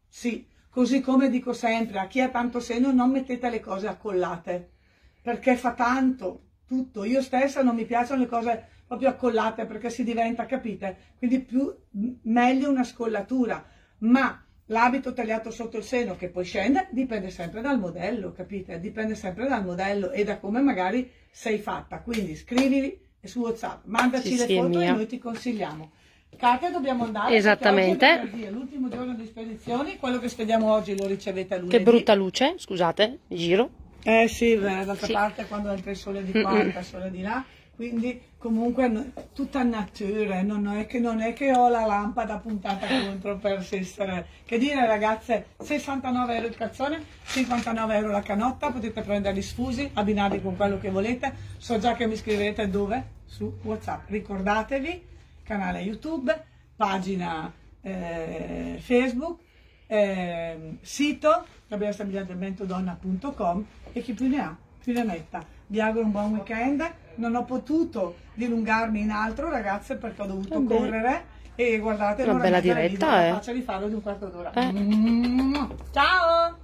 sì, così come dico sempre, a chi ha tanto seno non mettete le cose accollate, perché fa tanto, tutto. Io stessa non mi piacciono le cose proprio accollate perché si diventa, capite? Quindi più, meglio una scollatura, ma l'abito tagliato sotto il seno che poi scende dipende sempre dal modello, capite? Dipende sempre dal modello e da come magari sei fatta. Quindi scrivimi su WhatsApp, mandaci sì, le sì, foto e noi ti consigliamo. Katia, dobbiamo andare. Esattamente. È l'ultimo giorno di spedizioni, quello che spediamo oggi lo ricevete a lunedì. Che brutta luce, scusate, giro. Eh sì, d'altra sì. parte quando entra il sole di qua, entra il sole di là. Quindi comunque tutta natura, non è, che, non è che ho la lampada puntata contro per assistere. Che dire ragazze, sessantanove euro il calzone, cinquantanove euro la canotta, potete prenderli sfusi, abbinarli con quello che volete. So già che mi scrivete dove? Su WhatsApp. Ricordatevi, canale YouTube, pagina eh, Facebook, eh, sito w s abbigliamento donna punto com e chi più ne ha più ne metta. Vi auguro un buon weekend. Non ho potuto dilungarmi in altro, ragazze, perché ho dovuto Vabbè. correre e guardate, una bella diretta, la eh. faccia di farlo di un quarto d'ora. Eh. Ciao!